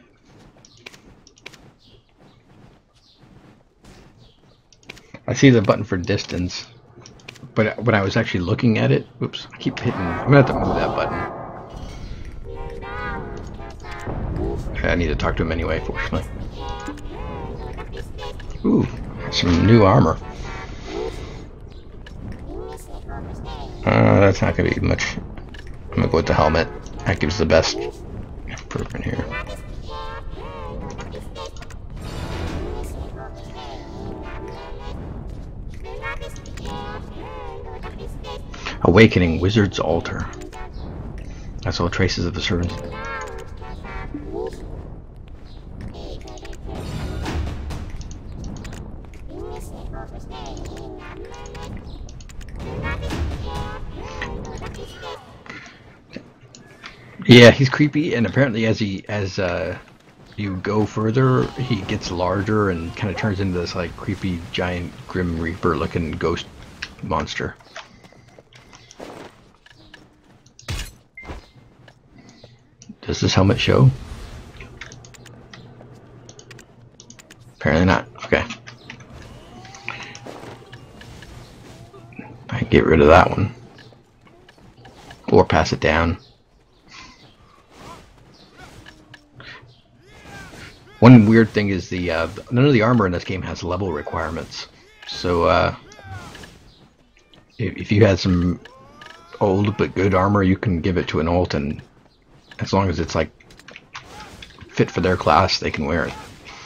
I see the button for distance, but when I was actually looking at it, oops, I keep hitting. I'm gonna have to move that button. I need to talk to him anyway, fortunately. Ooh, some new armor. Uh, that's not gonna be much. I'm gonna go with the helmet. That gives the best improvement here. Awakening Wizard's Altar. That's all traces of the servants. Yeah, he's creepy, and apparently as he as uh, you go further, he gets larger and kind of turns into this like creepy giant Grim Reaper looking ghost monster. Does this helmet show? Apparently not. Okay. I can get rid of that one. Or pass it down. One weird thing is the uh, none of the armor in this game has level requirements. So uh, if, if you had some old but good armor, you can give it to an alt, and as long as it's like fit for their class, they can wear it.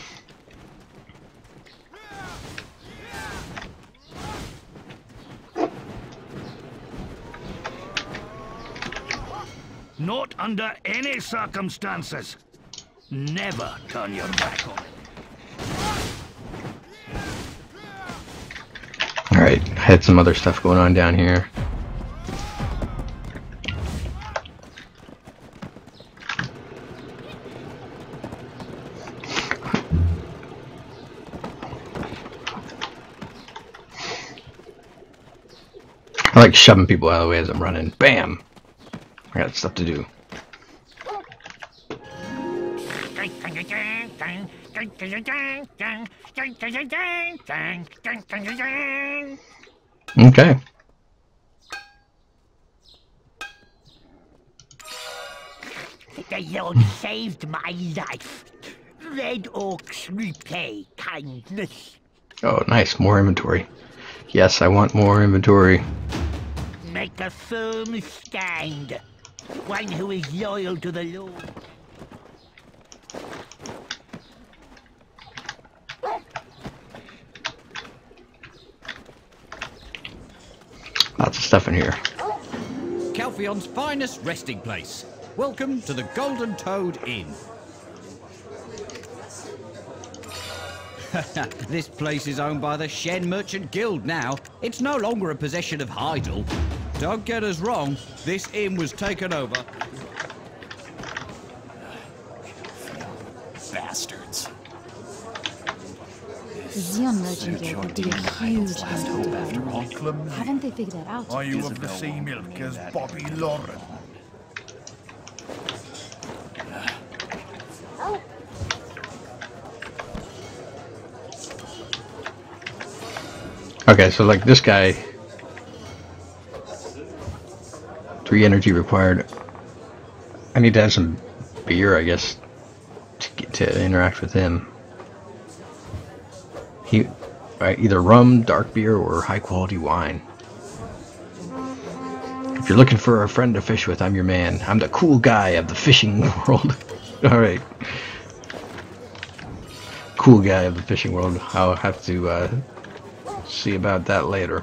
Not under any circumstances. Never turn your back on it. Alright, I had some other stuff going on down here. I like shoving people out of the way as I'm running. Bam! I got stuff to do. Okay. The Lord saved my life. Red Oaks repay kindness. Oh, nice. More inventory. Yes, I want more inventory. Make a firm stand. One who is loyal to the Lord. Lots of stuff in here. Calphion's finest resting place. Welcome to the Golden Toad Inn. This place is owned by the Shen Merchant Guild now. It's no longer a possession of Heidel. Don't get us wrong, this inn was taken over. Bastards. The Xeon Merchant Guild would be a huge last hope after all. Haven't they figured that out? Are you of the same ilk as Bobby Lauren? Okay, so like this guy, three energy required. I need to have some beer, I guess, to get to interact with him. He, right, either rum, dark beer, or high quality wine. If you're looking for a friend to fish with, I'm your man. I'm the cool guy of the fishing world. All right, cool guy of the fishing world. I'll have to. Uh, See about that later.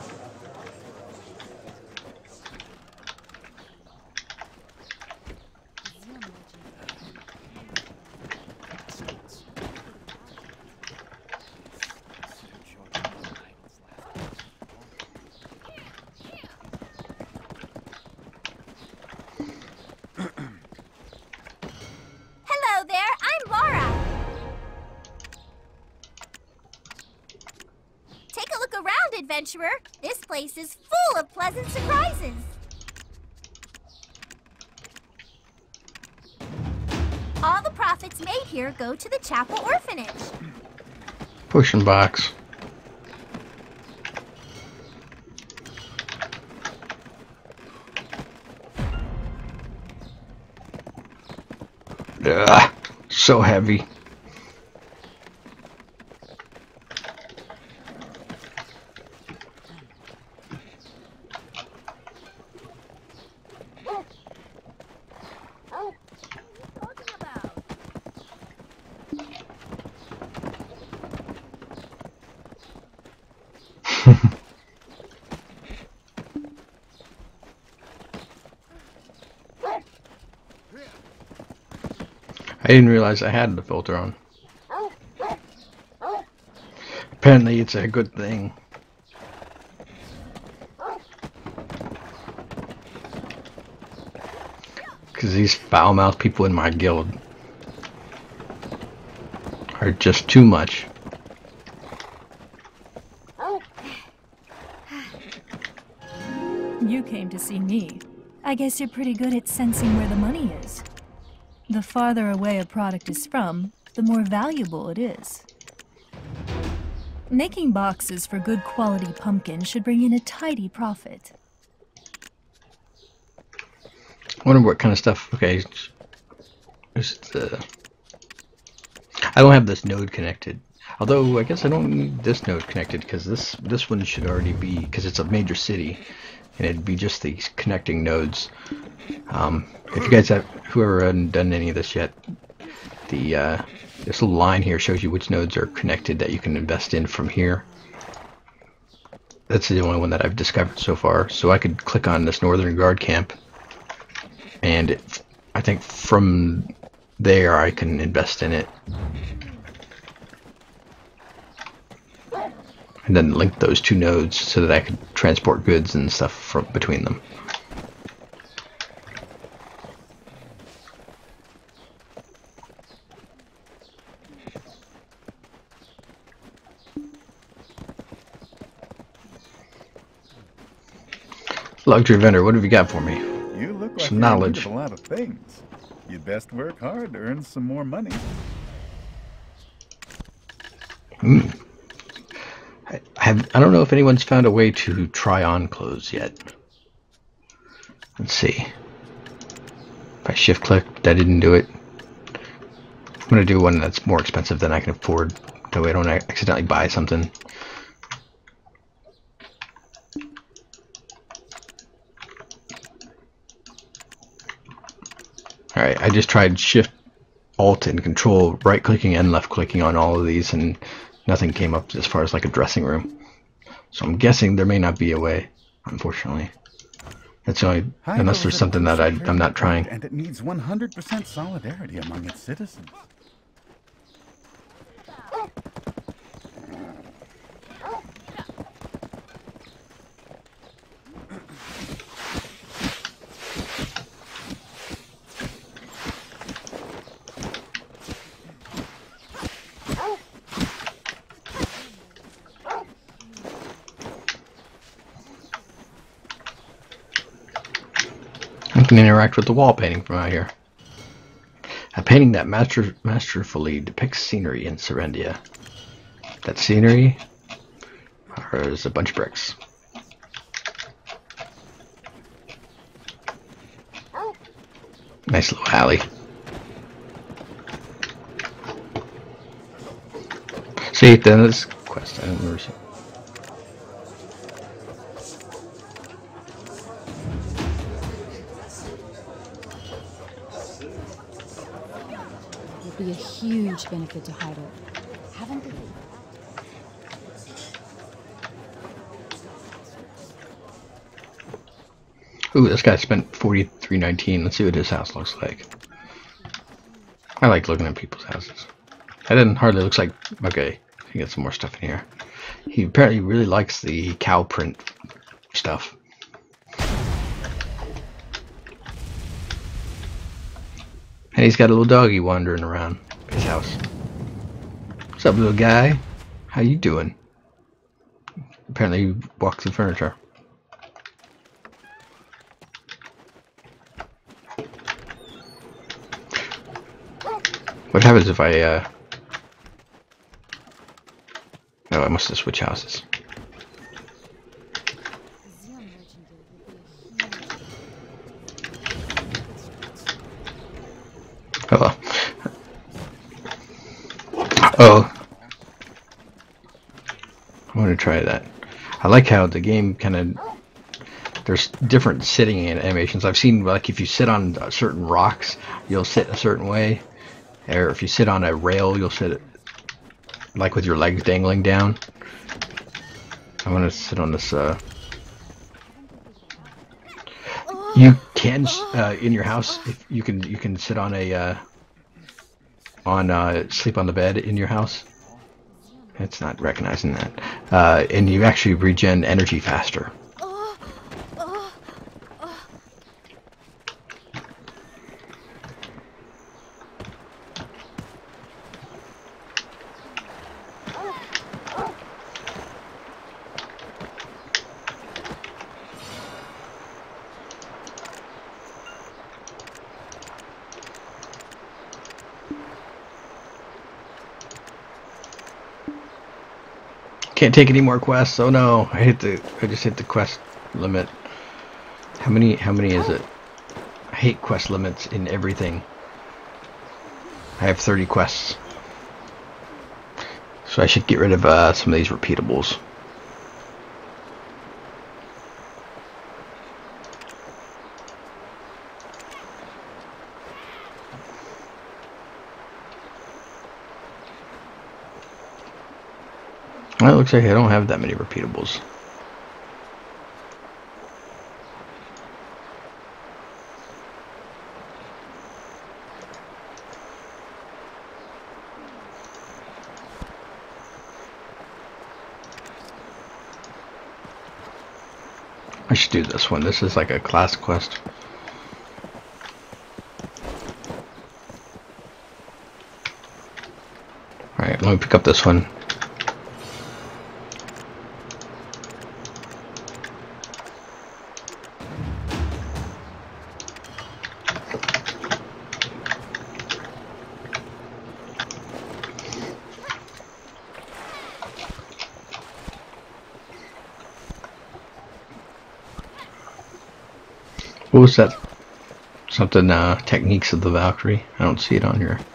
Hello there, I'm Laura. Take a look around, adventurer. This place is full of pleasant surprises. All the profits made here go to the Chapel Orphanage. Potion box. Ugh, so heavy. I didn't realize I had the filter on. Apparently it's a good thing. Because these foul-mouthed people in my guild are just too much. You came to see me. I guess you're pretty good at sensing where the money is. The farther away a product is from, the more valuable it is. Making boxes for good quality pumpkin should bring in a tidy profit. I wonder what kind of stuff. Okay, there's the. I don't have this node connected. Although I guess I don't need this node connected because this this one should already be, because it's a major city, and it'd be just these connecting nodes. Um, if you guys have, whoever hasn't done any of this yet, the uh, this little line here shows you which nodes are connected that you can invest in from here. That's the only one that I've discovered so far. So I could click on this Northern Guard camp, and it, I think from there I can invest in it, and then link those two nodes so that I could transport goods and stuff from between them. Luxury vendor, what have you got for me? You look like Some you're knowledge. in need of a lot of things. You'd best work hard to earn some more money. Hmm. I have. I don't know if anyone's found a way to try on clothes yet. Let's see. If I shift click, that didn't do it. I'm gonna do one that's more expensive than I can afford, that way I don't accidentally buy something. Alright, I just tried shift, alt, and control, right clicking and left clicking on all of these, and nothing came up as far as like a dressing room. So I'm guessing there may not be a way. unfortunately. That's the only, unless there's something that I, I'm not trying. And it needs one hundred percent solidarity among its citizens. I can interact with the wall painting from out here. A painting that master, masterfully depicts scenery in Serendia. That scenery is a bunch of bricks. Nice little alley. See, then this quest I don't remember. Be a huge benefit to Hyder. Haven't they? Ooh, this guy spent forty-three nineteen. Let's see what his house looks like. I like looking at people's houses. That didn't hardly looks like. Okay, I can get some more stuff in here. He apparently really likes the cow print stuff. And he's got a little doggy wandering around his house. What's up, little guy? How you doing? Apparently he walks the furniture. What happens if I, uh... Oh, I must have switched houses. Oh. Oh. I want to try that. I like how the game kind of... There's different sitting animations. I've seen, like, if you sit on certain rocks, you'll sit a certain way. Or if you sit on a rail, you'll sit, like, with your legs dangling down. I want to sit on this, uh... You can, uh, in your house, if you can, you can sit on a, uh, on, uh, sleep on the bed in your house. It's not recognizing that. Uh, and you actually regen energy faster. Can't take any more quests. Oh no, I hit the I just hit the quest limit. How many how many is it? I hate quest limits in everything. I have thirty quests. So I should get rid of uh, some of these repeatables. Well, it looks like I don't have that many repeatables. I should do this one. This is like a class quest. Alright, let me pick up this one. What was that? Something, uh, Techniques of the Valkyrie? I don't see it on here.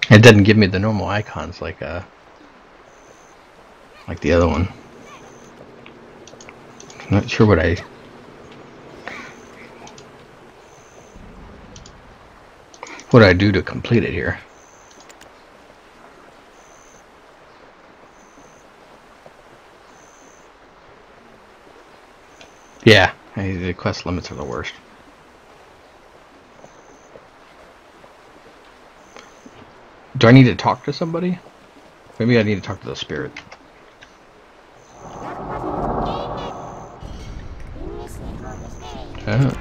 It doesn't give me the normal icons like uh like the other one. I'm not sure what I what I do to complete it here. Yeah, the quest limits are the worst. Do I need to talk to somebody? Maybe I need to talk to the spirit. Oh.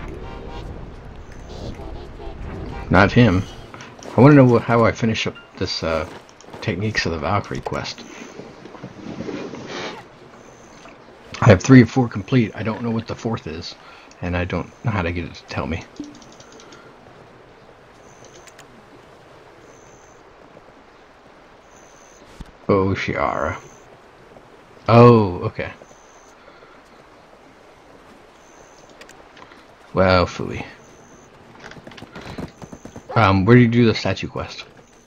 Not him. I want to know how I finish up this uh, Techniques of the Valkyrie quest. I have three or four complete. I don't know what the fourth is, and I don't know how to get it to tell me. Oh, Shiara. Oh, okay. Well, phooey. Um, where do you do the statue quest?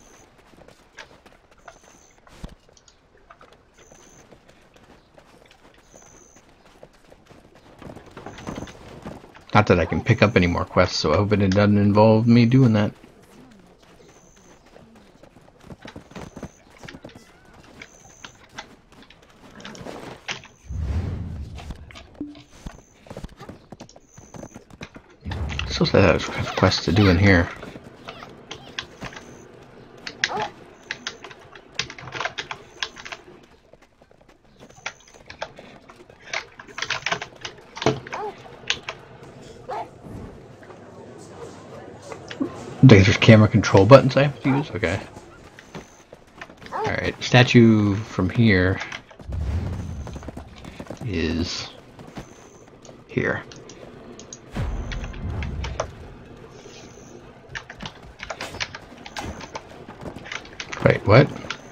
Not that I can pick up any more quests, so I hope it doesn't involve me doing that. Still said I have quests to do in here. I think there's camera control buttons I have to use? Okay. Alright, statue from here is here. Wait, what?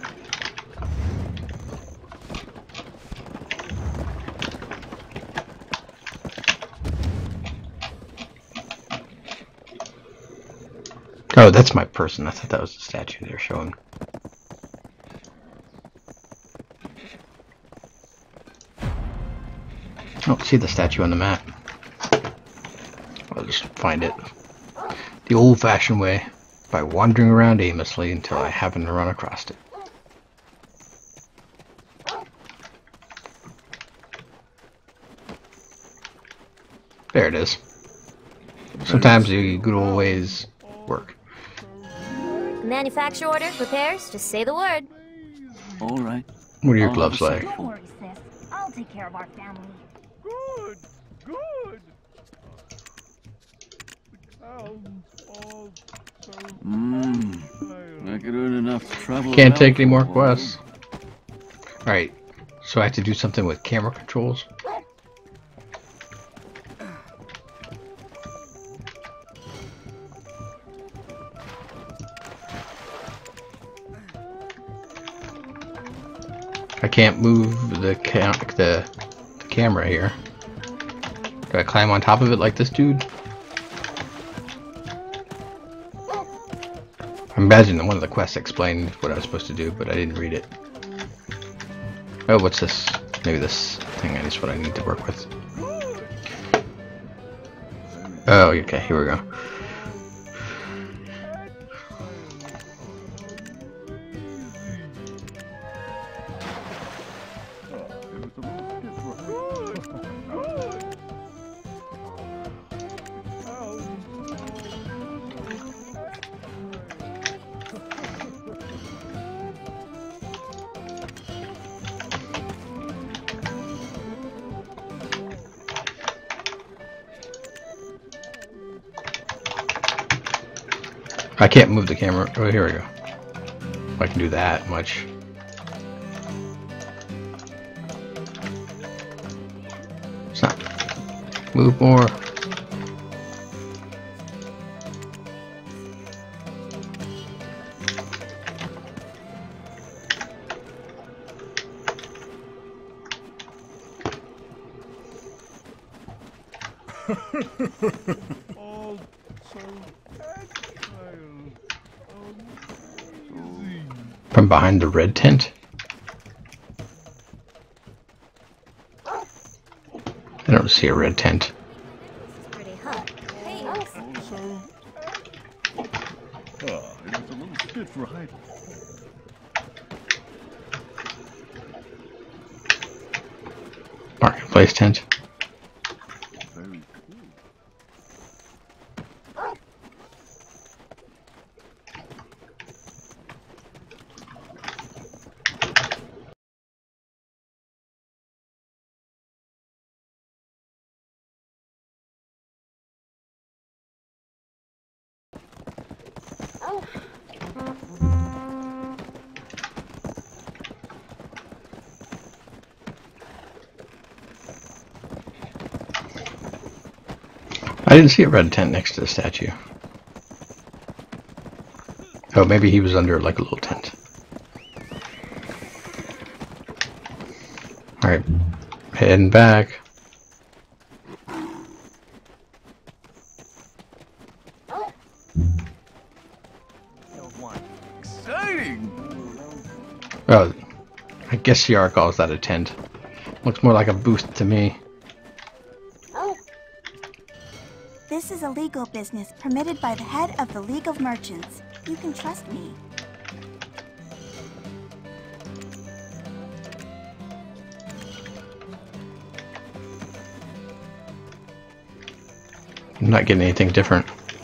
Oh, that's my person. I thought that was the statue they're showing. I don't see the statue on the map. I'll just find it the old-fashioned way, by wandering around aimlessly until I happen to run across it. There it is. Sometimes the good old ways work. Manufacture order, repairs, just say the word. All right. What are your gloves like? Don't worry, sis. I'll take care of our family. Good, good. Mmm. I could earn enough to travel. Can't take any more quests. Alright, so I have to do something with camera controls. I can't move the, ca the, the camera here. Do I climb on top of it like this dude? I imagine that one of the quests explained what I was supposed to do, but I didn't read it. Oh, what's this? Maybe this thing is what I need to work with. Oh, okay, here we go. I can't move the camera. Oh, here we go. If I can do that much. Stop. Move more. All so agile. Um, From behind the red tent? I don't see a red tent. Oh, it was a little stiff for hiding. Marketplace tent. Very I didn't see a red tent next to the statue. Oh, maybe he was under like a little tent. Alright, heading back. exciting! Oh, I guess C R calls that a tent. Looks more like a booth to me. This is a legal business permitted by the head of the League of Merchants. You can trust me. I'm not getting anything different.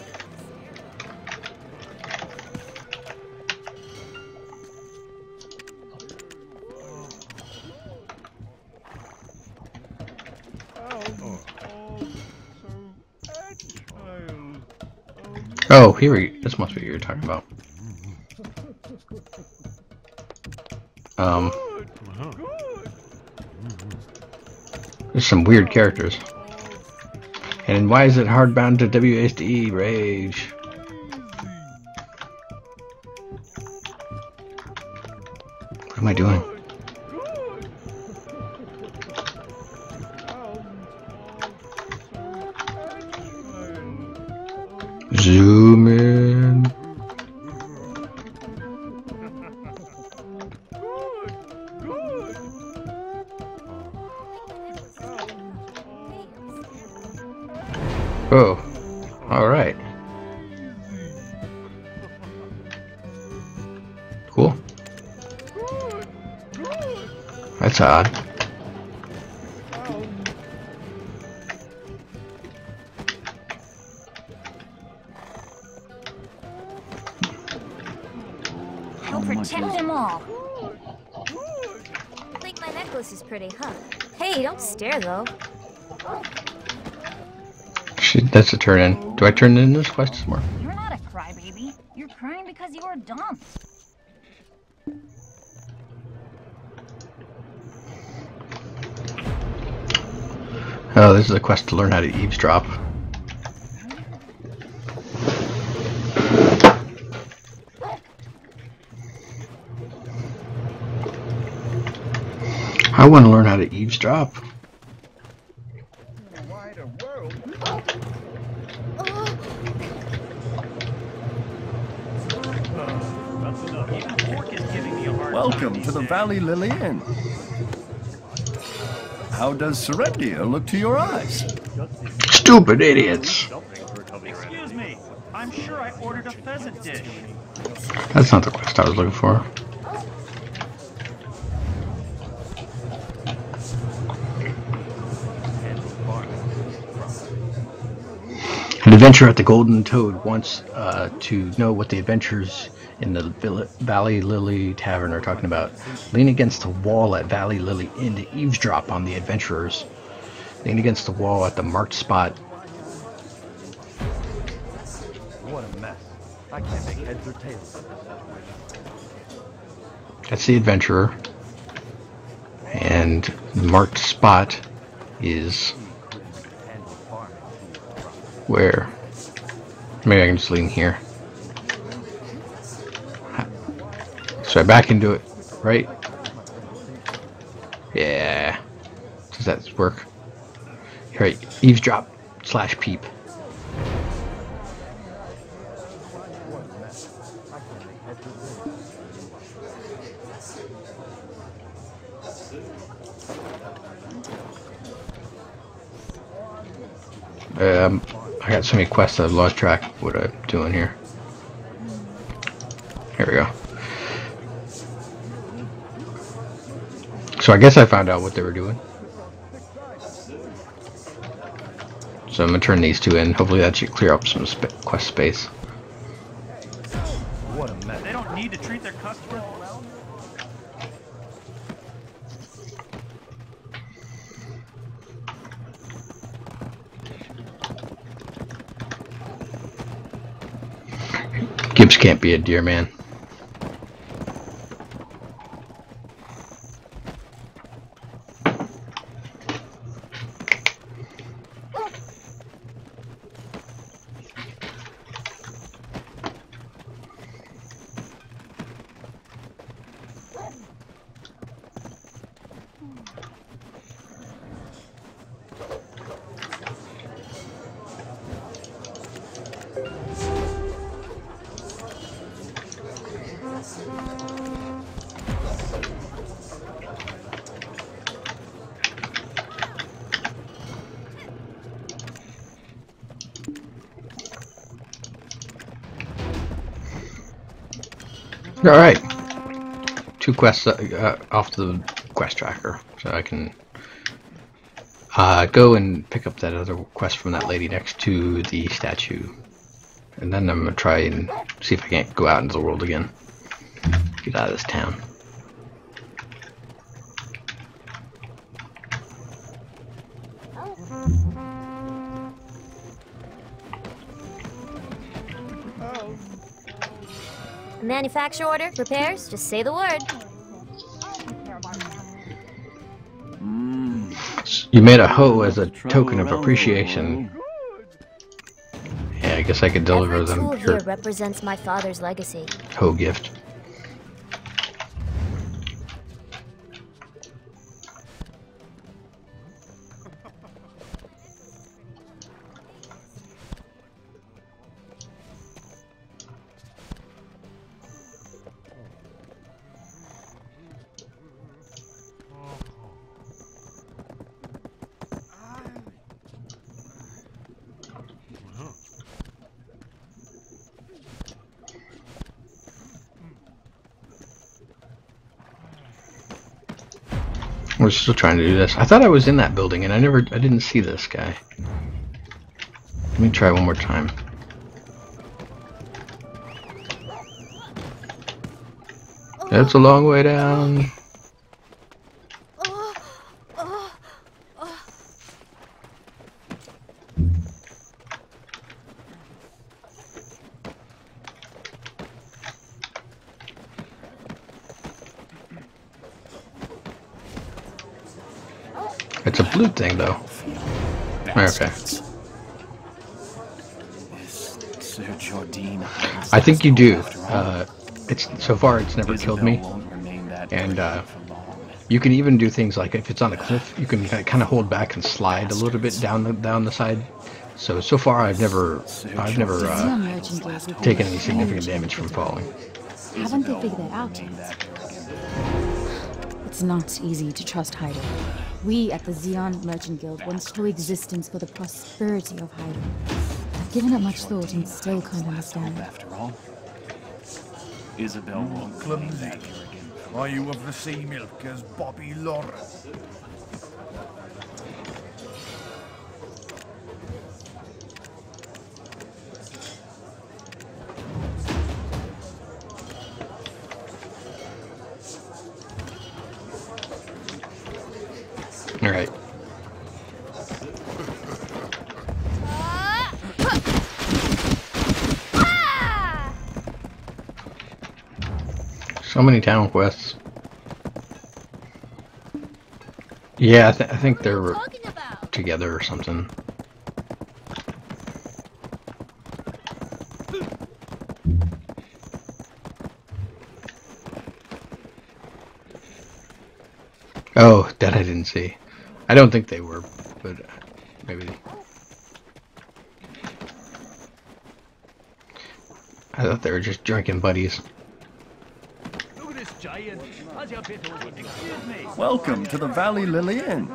Oh, here we. This must be what you're talking about. Um, there's some weird characters. And why is it hardbound to W A S D? Rage. What am I doing? Zoom in. Oh, all right. Cool. That's odd. I'll protect them all. I think my necklace is pretty, huh? Hey, don't stare though. Shit, that's a turn in. Do I turn in this quest some more? You're not a crybaby. You're crying because you're dumb. Oh, this is a quest to learn how to eavesdrop. I want to learn how to eavesdrop. Welcome to the Valley Lily Inn. How does Serendia look to your eyes? Stupid idiots. Excuse me. I'm sure I ordered a pheasant dish. That's not the quest I was looking for. An adventurer at the Golden Toad wants uh, to know what the adventurers in the Valley Lily Tavern are talking about. Lean against the wall at Valley Lily Inn to eavesdrop on the adventurers. Lean against the wall at the marked spot. What a mess. I can't make heads or tails. That's the adventurer. And the marked spot is where? Maybe I can just lean here. So I back into it, right? Yeah. Does that work? Right, eavesdrop slash peep. Um, I got so many quests I've lost track of what I'm doing here. Here we go. So I guess I found out what they were doing. So I'm gonna turn these two in. Hopefully that should clear up some sp quest space. What a mess. They don't need to treat their customers well. Gibbs can't be a deer man. Alright, two quests uh, off the quest tracker, so I can uh, go and pick up that other quest from that lady next to the statue. And then I'm going to try and see if I can't go out into the world again. Get out of this town. Manufacture order, repairs, just say the word. You made a hoe as a token of appreciation. Yeah, I guess I could deliver Every them tool your here represents my father's legacy. hoe gift. We're still trying to do this. I thought I was in that building and I never, I didn't see this guy. Let me try one more time. It's a long way down. It's a blue thing, though. Okay. I think you do. Uh, it's so far it's never killed me, and uh, you can even do things like if it's on a cliff, you can kind of hold back and slide a little bit down the down the side. So so far I've never I've never uh, taken any significant damage from falling. Haven't they figured that out yet? It's not easy to trust Hyder. We at the Xeon Merchant Guild want coexistence for the prosperity of Hyder. I've given it much thought and still can't understand. After all, Isabel won't clumsy. Are you of the same ilk as Bobby Laura? All right. So many town quests. Yeah, I, th I think they're together or something. Oh, that I didn't see. I don't think they were, but uh, maybe. I thought they were just drinking buddies. Look at this giant. giant. Has your bit over. Excuse me. Welcome to the Valley Lily Inn.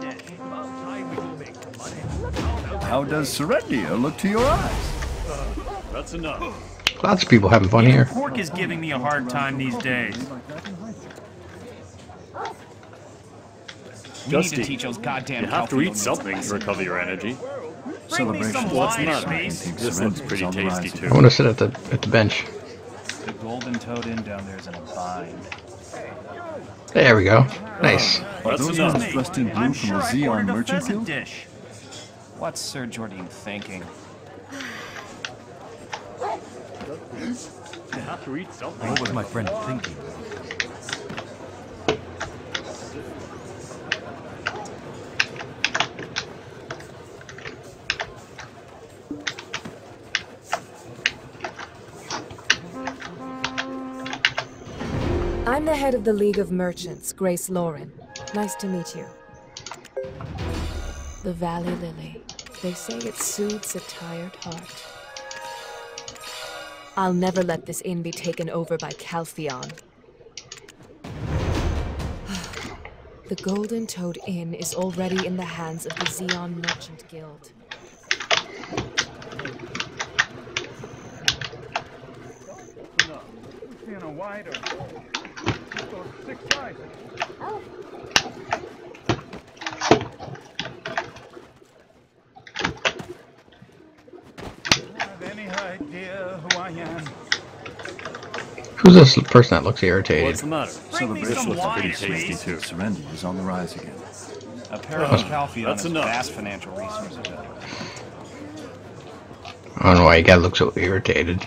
How does Serendia look to your eyes? That's enough. Lots of people having fun here. Pork is giving me a hard time these days. We need to teach those goddamn you have to eat Calphionians something a to recover your energy. Bring me some wine, Space. This looks pretty tasty too. I want to sit at the at the bench. The Golden Toad Inn down there is in a bind. There we go. Nice. Are those ones dressed in blue I'm from sure the I Zeon ordered a Merchant pheasant Guild? dish. What's Sir Jordan thinking? You have to eat something. What was my friend thinking? I'm the head of the League of Merchants, Grace Lauren. Nice to meet you. The Valley Lily. They say it soothes a tired heart. I'll never let this inn be taken over by Calphion. The Golden Toad Inn is already in the hands of the Zeon Merchant Guild. In a wider. Six guys. Have any idea who I am? Who's this person that looks irritated? What's the matter? Bring me some wine, please. Serendia is on the rise again. Apparently, Oh. Calphion That's has enough. vast financial resources. I don't know why you gotta look so irritated.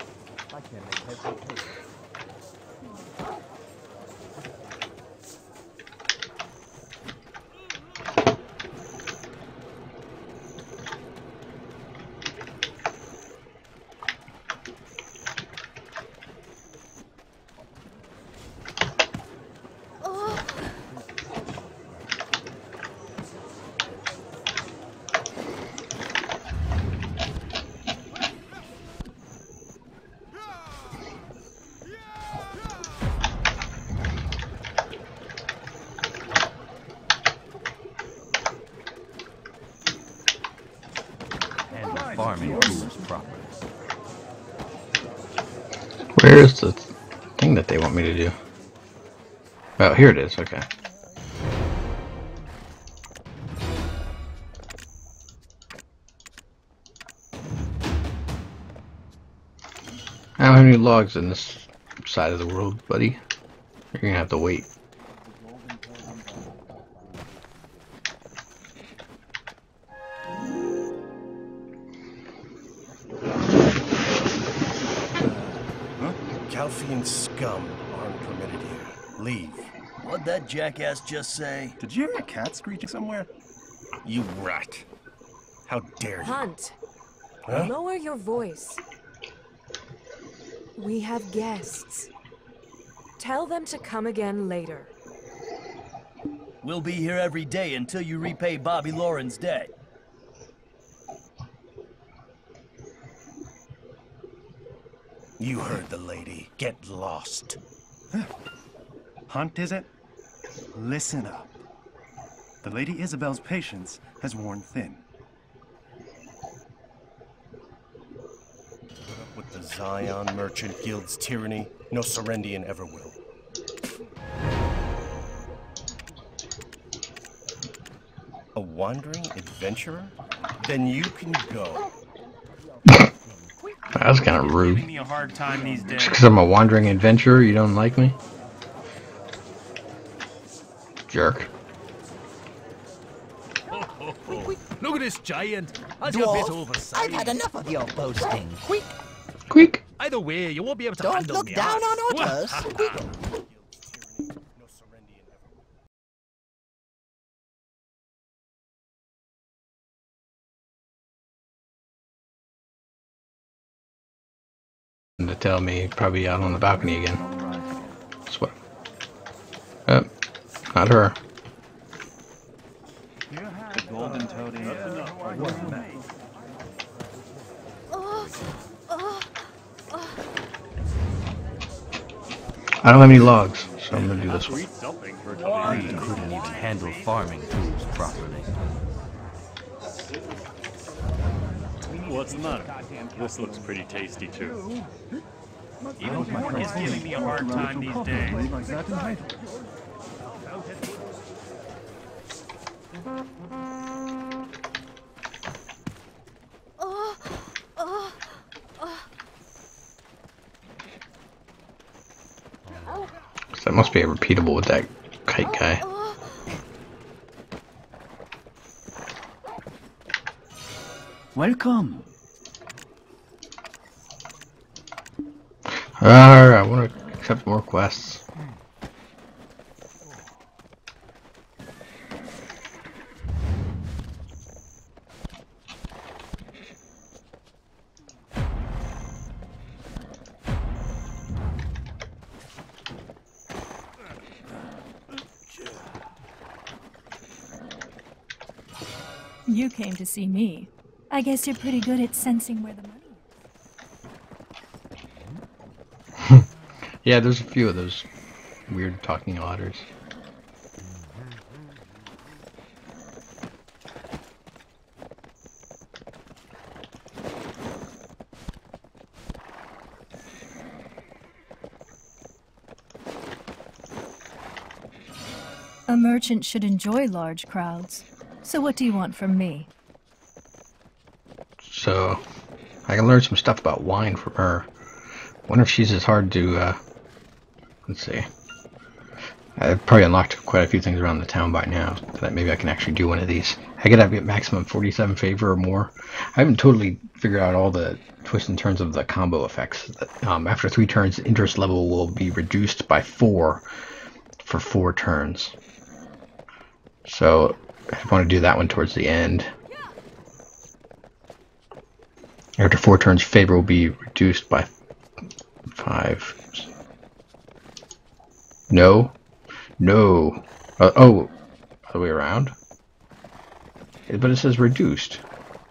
Farming tools properly. Where's the thing that they want me to do? Oh, here it is. Okay. I don't have any logs in this side of the world, buddy. You're gonna have to wait. Calphion scum aren't permitted here. Leave. What'd that jackass just say? Did you hear a cat screeching somewhere? You rat. How dare you? Hunt, Huh? lower your voice. We have guests. Tell them to come again later. We'll be here every day until you repay Bobby Lauren's debt. You heard the lady. Get lost. Hunt, is it? Listen up. The Lady Isabel's patience has worn thin. Put up with the Zion Merchant Guild's tyranny. No Serendian ever will. A wandering adventurer? Then you can go. That was kind of rude. Giving me a hard time these days. Just because I'm a wandering adventurer, you don't like me? Jerk. Look at this giant. Has your bit Dwarf, oversized. I've had enough of your boasting. Quick, Quick. Either way, you won't be able to don't handle look me. down ass. on otters. Quick. To tell me probably out on the balcony again. That's what. Uh, not her. The Golden Toad Inn. I don't have any logs, so I'm gonna do this one. You couldn't even handle farming tools properly. What's the matter? This looks pretty tasty too. Even Mork is giving me a hard time these days. Oh, oh, oh. So that must be repeatable with that kite guy. Welcome. Alright, I want to accept more quests. You came to see me. I guess you're pretty good at sensing where the money is. Yeah, there's a few of those weird talking otters. A merchant should enjoy large crowds. So what do you want from me? So, I can learn some stuff about wine from her. Wonder if she's as hard to, uh, let's see. I've probably unlocked quite a few things around the town by now, so that maybe I can actually do one of these. I could have get maximum forty-seven favor or more. I haven't totally figured out all the twists and turns of the combo effects. Um, after three turns, interest level will be reduced by four for four turns. So, I want to do that one towards the end. After four turns, favor will be reduced by five. No. No. Uh, oh. Other way around. But it says reduced.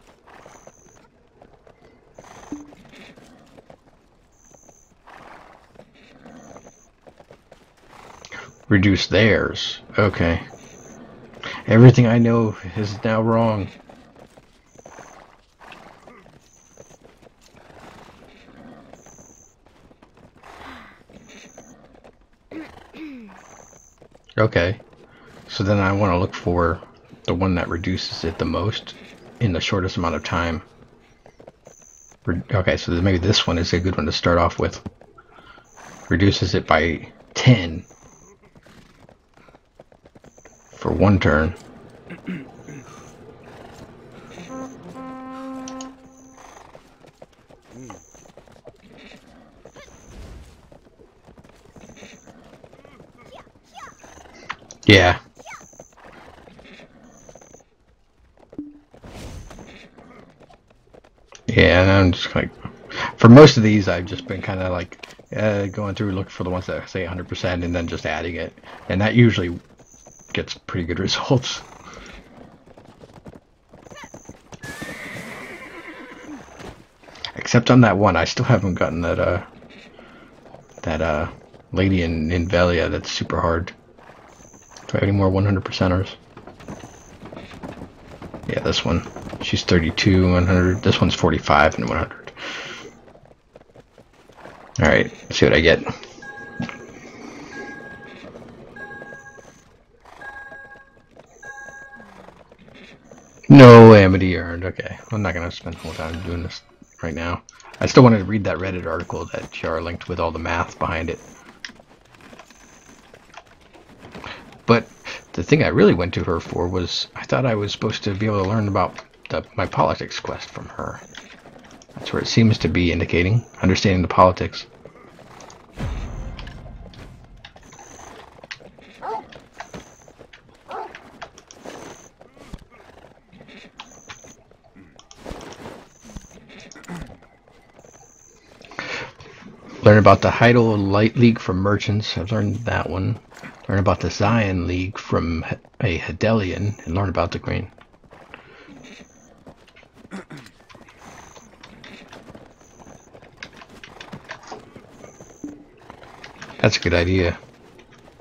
Reduce theirs. Okay. Everything I know is now wrong. Okay, so then I want to look for the one that reduces it the most in the shortest amount of time. Re okay, so maybe this one is a good one to start off with. Reduces it by ten for one turn. Yeah. Yeah, and I'm just like, for most of these, I've just been kind of like uh, going through looking for the ones that say one hundred percent and then just adding it, and that usually gets pretty good results. Except on that one, I still haven't gotten that uh that uh lady in in Velia that's super hard. Do I have any more one hundred percenters? Yeah, this one. She's thirty-two, one hundred. This one's forty-five and one hundred. Alright, let's see what I get. No Amity earned. Okay, I'm not going to spend full time doing this right now. I still wanted to read that Reddit article that G R linked with all the math behind it. But the thing I really went to her for was, I thought I was supposed to be able to learn about the, my politics quest from her. That's where it seems to be indicating, understanding the politics. Learn about the Heidel Light League from merchants. I've learned that one. Learn about the Zion League from a Hedelian, and learn about the Green. That's a good idea.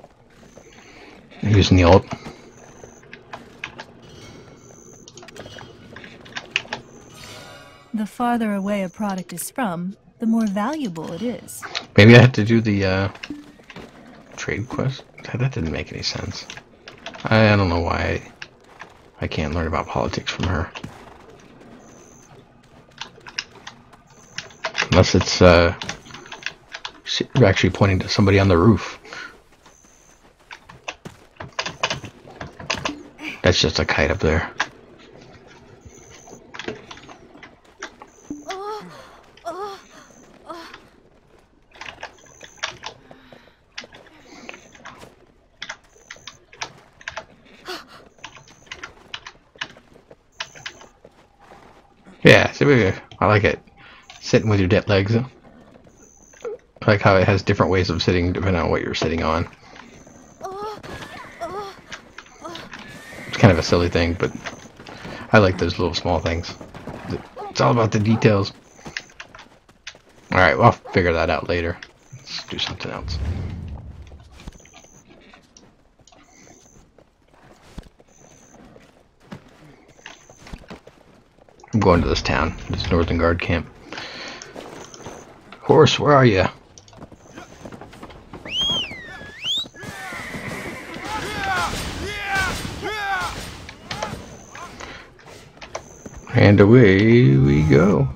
using the ult. The farther away a product is from, the more valuable it is. Maybe I had to do the uh, trade quest. That didn't make any sense. I, I don't know why I, I can't learn about politics from her. Unless it's uh, you're actually pointing to somebody on the roof. That's just a kite up there. Yeah, I like it. Sitting with your dead legs. I like how it has different ways of sitting depending on what you're sitting on. It's kind of a silly thing, but I like those little small things. It's all about the details. Alright, well, I'll figure that out later. Let's do something else. I'm going to this town, this Northern Guard camp. Horse, where are you? And away we go.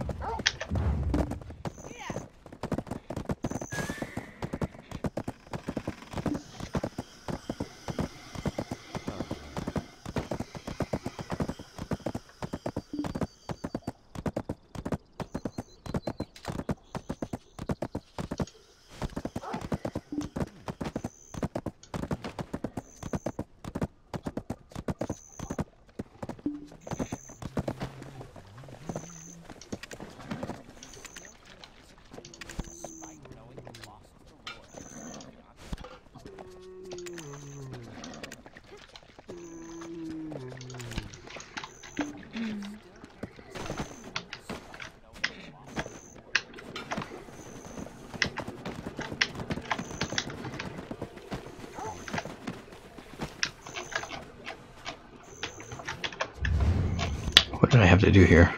What did I have to do here?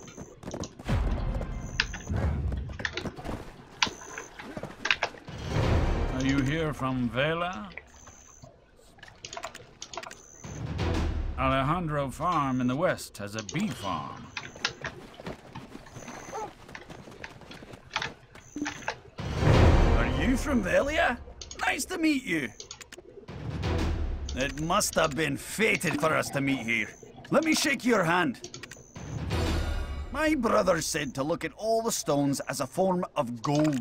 Are you here from Vela? Alejandro Farm in the west has a bee farm. Are you from Velia? Nice to meet you. It must have been fated for us to meet here. Let me shake your hand. My brother said to look at all the stones as a form of gold.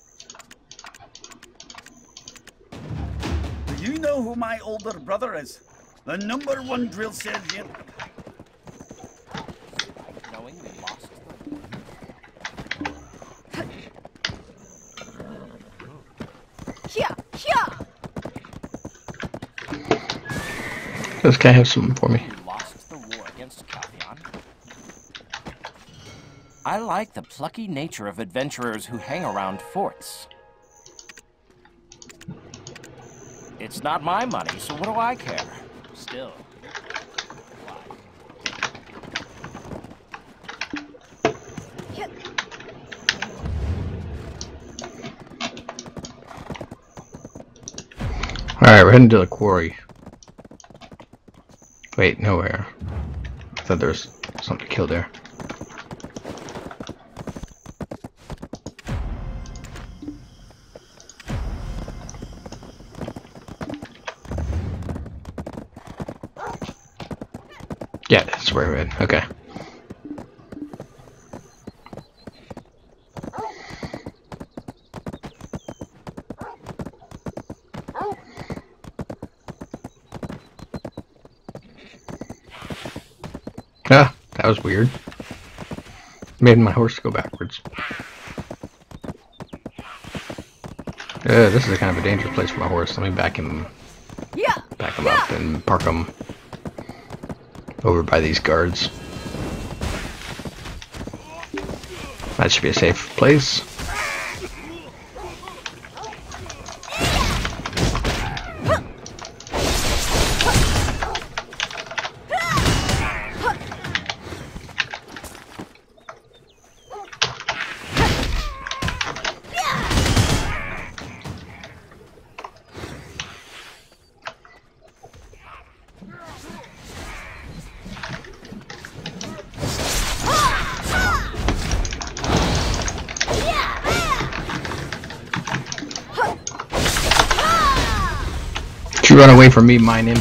Do you know who my older brother is? The number one drill sergeant. Knowing we lost Here, here. This guy have something for me. lost the war against Calpheon. I like the plucky nature of adventurers who hang around forts. It's not my money, so what do I care? Still. Alright, we're heading to the quarry. Wait, nowhere. I thought there was something to kill there. Yeah, that's where we're at. Okay. Ah, that was weird. Made my horse go backwards. Uh, this is kind of a dangerous place for my horse. Let me back him, back him up and park him over by these guards. That should be a safe place. You run away from me, mining.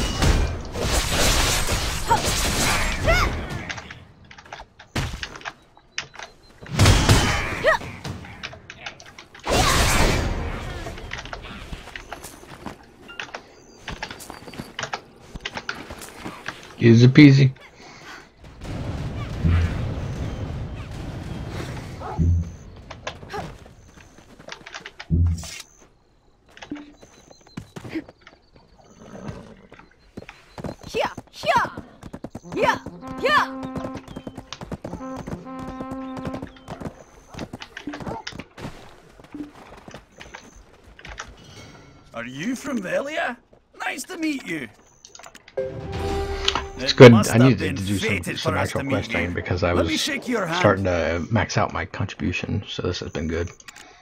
Easy peasy. Yeah, yeah, yeah, yeah. Are you from Velia? Nice to meet you. It's good. Must I needed have to been do some, fated some for us actual to meet questing you. because I Let me was shake your hand. starting to max out my contribution, so this has been good.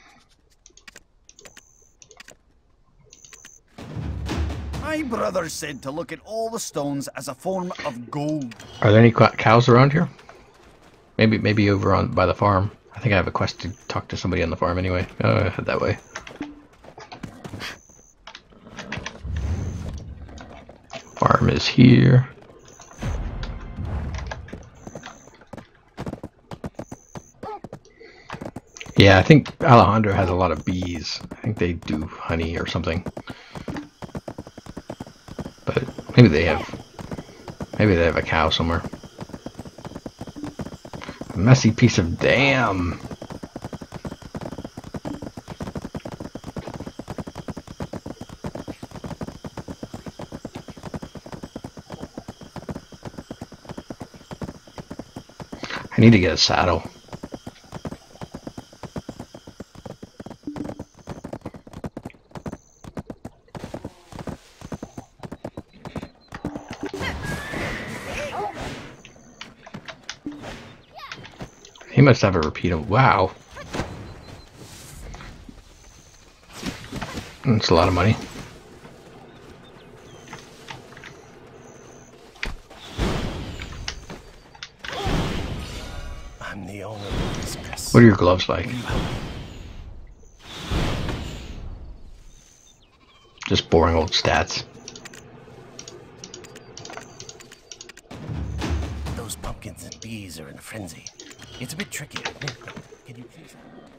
My brother said to look at all the stones as a form of gold. Are there any qu- cows around here? Maybe maybe over on by the farm. I think I have a quest to talk to somebody on the farm anyway. Oh, head that way. Farm is here. Yeah, I think Alejandro has a lot of bees. I think they do honey or something. But maybe they have maybe they have a cow somewhere. A messy piece of damn. I need to get a saddle. He must have a repeat of wow. That's a lot of money. I'm the owner of this mess. What are your gloves like? Just boring old stats. Those pumpkins and bees are in a frenzy. It's a bit tricky. Can you please?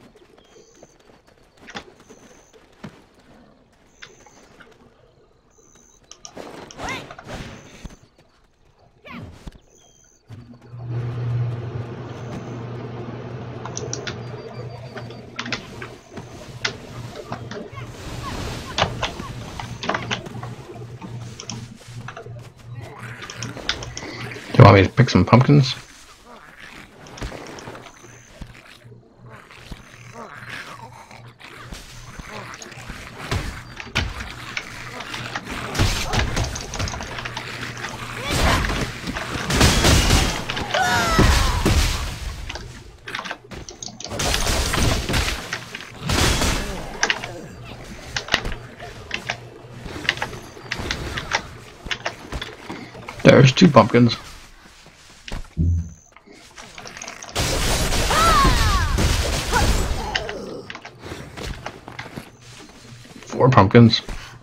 Do you want me to pick some pumpkins? There's two pumpkins. Four pumpkins.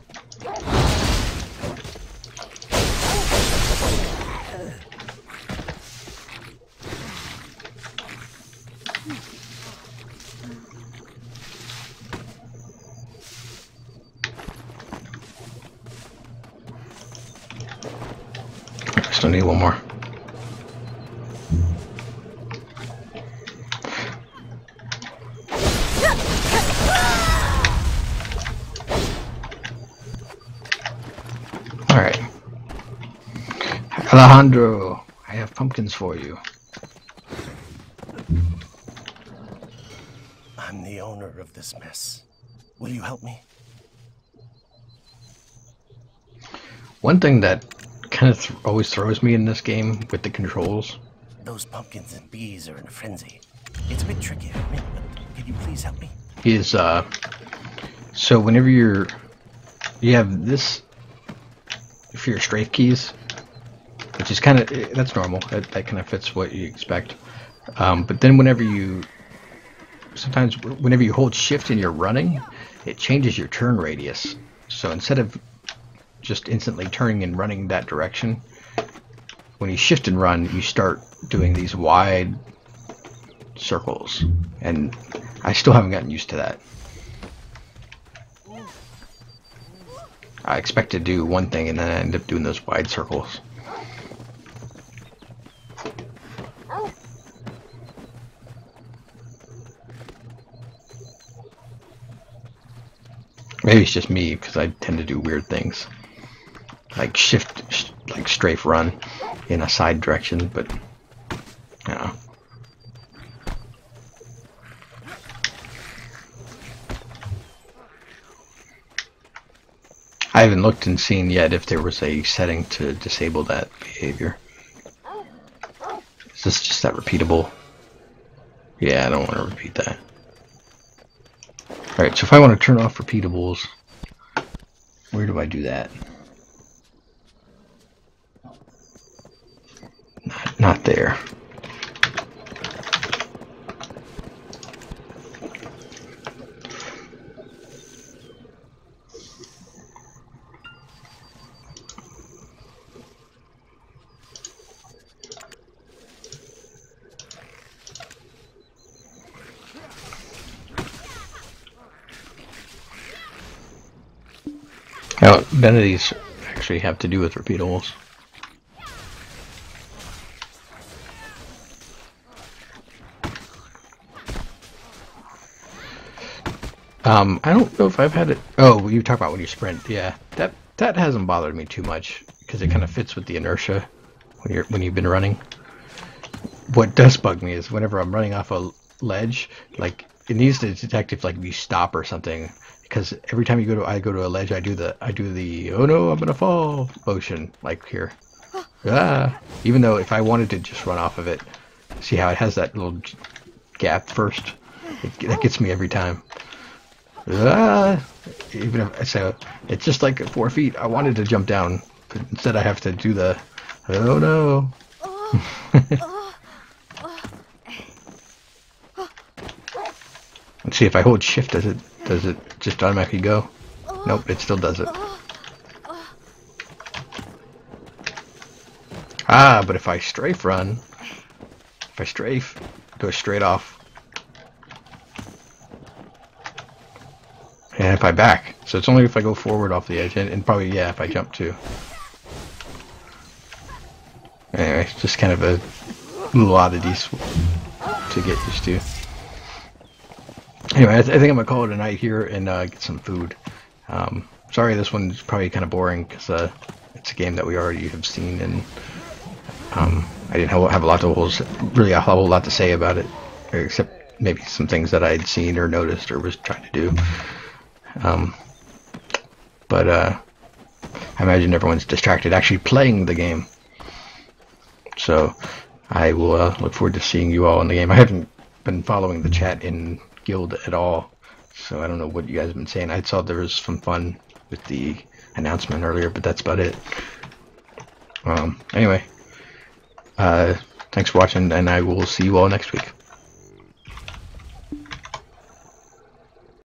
Still need one more. Alright. Alejandro, I have pumpkins for you. I'm the owner of this mess. Will you help me? One thing that kind of th always throws me in this game with the controls. Those pumpkins and bees are in a frenzy. It's a bit tricky. Can you please help me? Is uh, so whenever you're, you have this for your strafe keys, which is kind of, that's normal. That, that kind of fits what you expect. Um, but then whenever you, sometimes whenever you hold shift and you're running, it changes your turn radius. So instead of just instantly turning and running that direction. When you shift and run, you start doing these wide circles, and I still haven't gotten used to that. I expect to do one thing and then I end up doing those wide circles. Maybe it's just me because I tend to do weird things, like shift, sh like strafe run in a side direction, but you know. I haven't looked and seen yet if there was a setting to disable that behavior. Is this just that repeatable? Yeah, I don't want to repeat that. Alright, so if I want to turn off repeatables, where do I do that? Not, not there. Now, none of these actually have to do with repeatables. Um, I don't know if I've had it. Oh, you talk about when you sprint. Yeah, that that hasn't bothered me too much because it kind of fits with the inertia when you're when you've been running. What does bug me is whenever I'm running off a ledge, like it needs to detect if like you stop or something. Because every time you go to, I go to a ledge, I do the, I do the, oh no, I'm gonna fall motion, like here. Ah! Even though if I wanted to just run off of it, see how it has that little gap first? It, that gets me every time. Ah! Even if, so, it's just like four feet. I wanted to jump down, but instead I have to do the, oh no. Let's see if I hold shift, does it, does it just automatically go? Nope, it still does it. Ah, but if I strafe run, if I strafe, go straight off. And if I back, so it's only if I go forward off the edge, and, and probably, yeah, if I jump too. Anyway, just kind of a little oddities to get used to. Anyway, I, th I think I'm going to call it a night here and uh, get some food. Um, sorry this one's probably kind of boring because uh, it's a game that we already have seen, and um, I didn't have, have a lot to really a whole lot to say about it, except maybe some things that I'd seen or noticed or was trying to do. Um, but uh, I imagine everyone's distracted actually playing the game. So I will uh, look forward to seeing you all in the game. I haven't been following the chat in Guild at all, so I don't know what you guys have been saying. I saw there was some fun with the announcement earlier, but that's about it. Um, anyway, uh, thanks for watching, and I will see you all next week.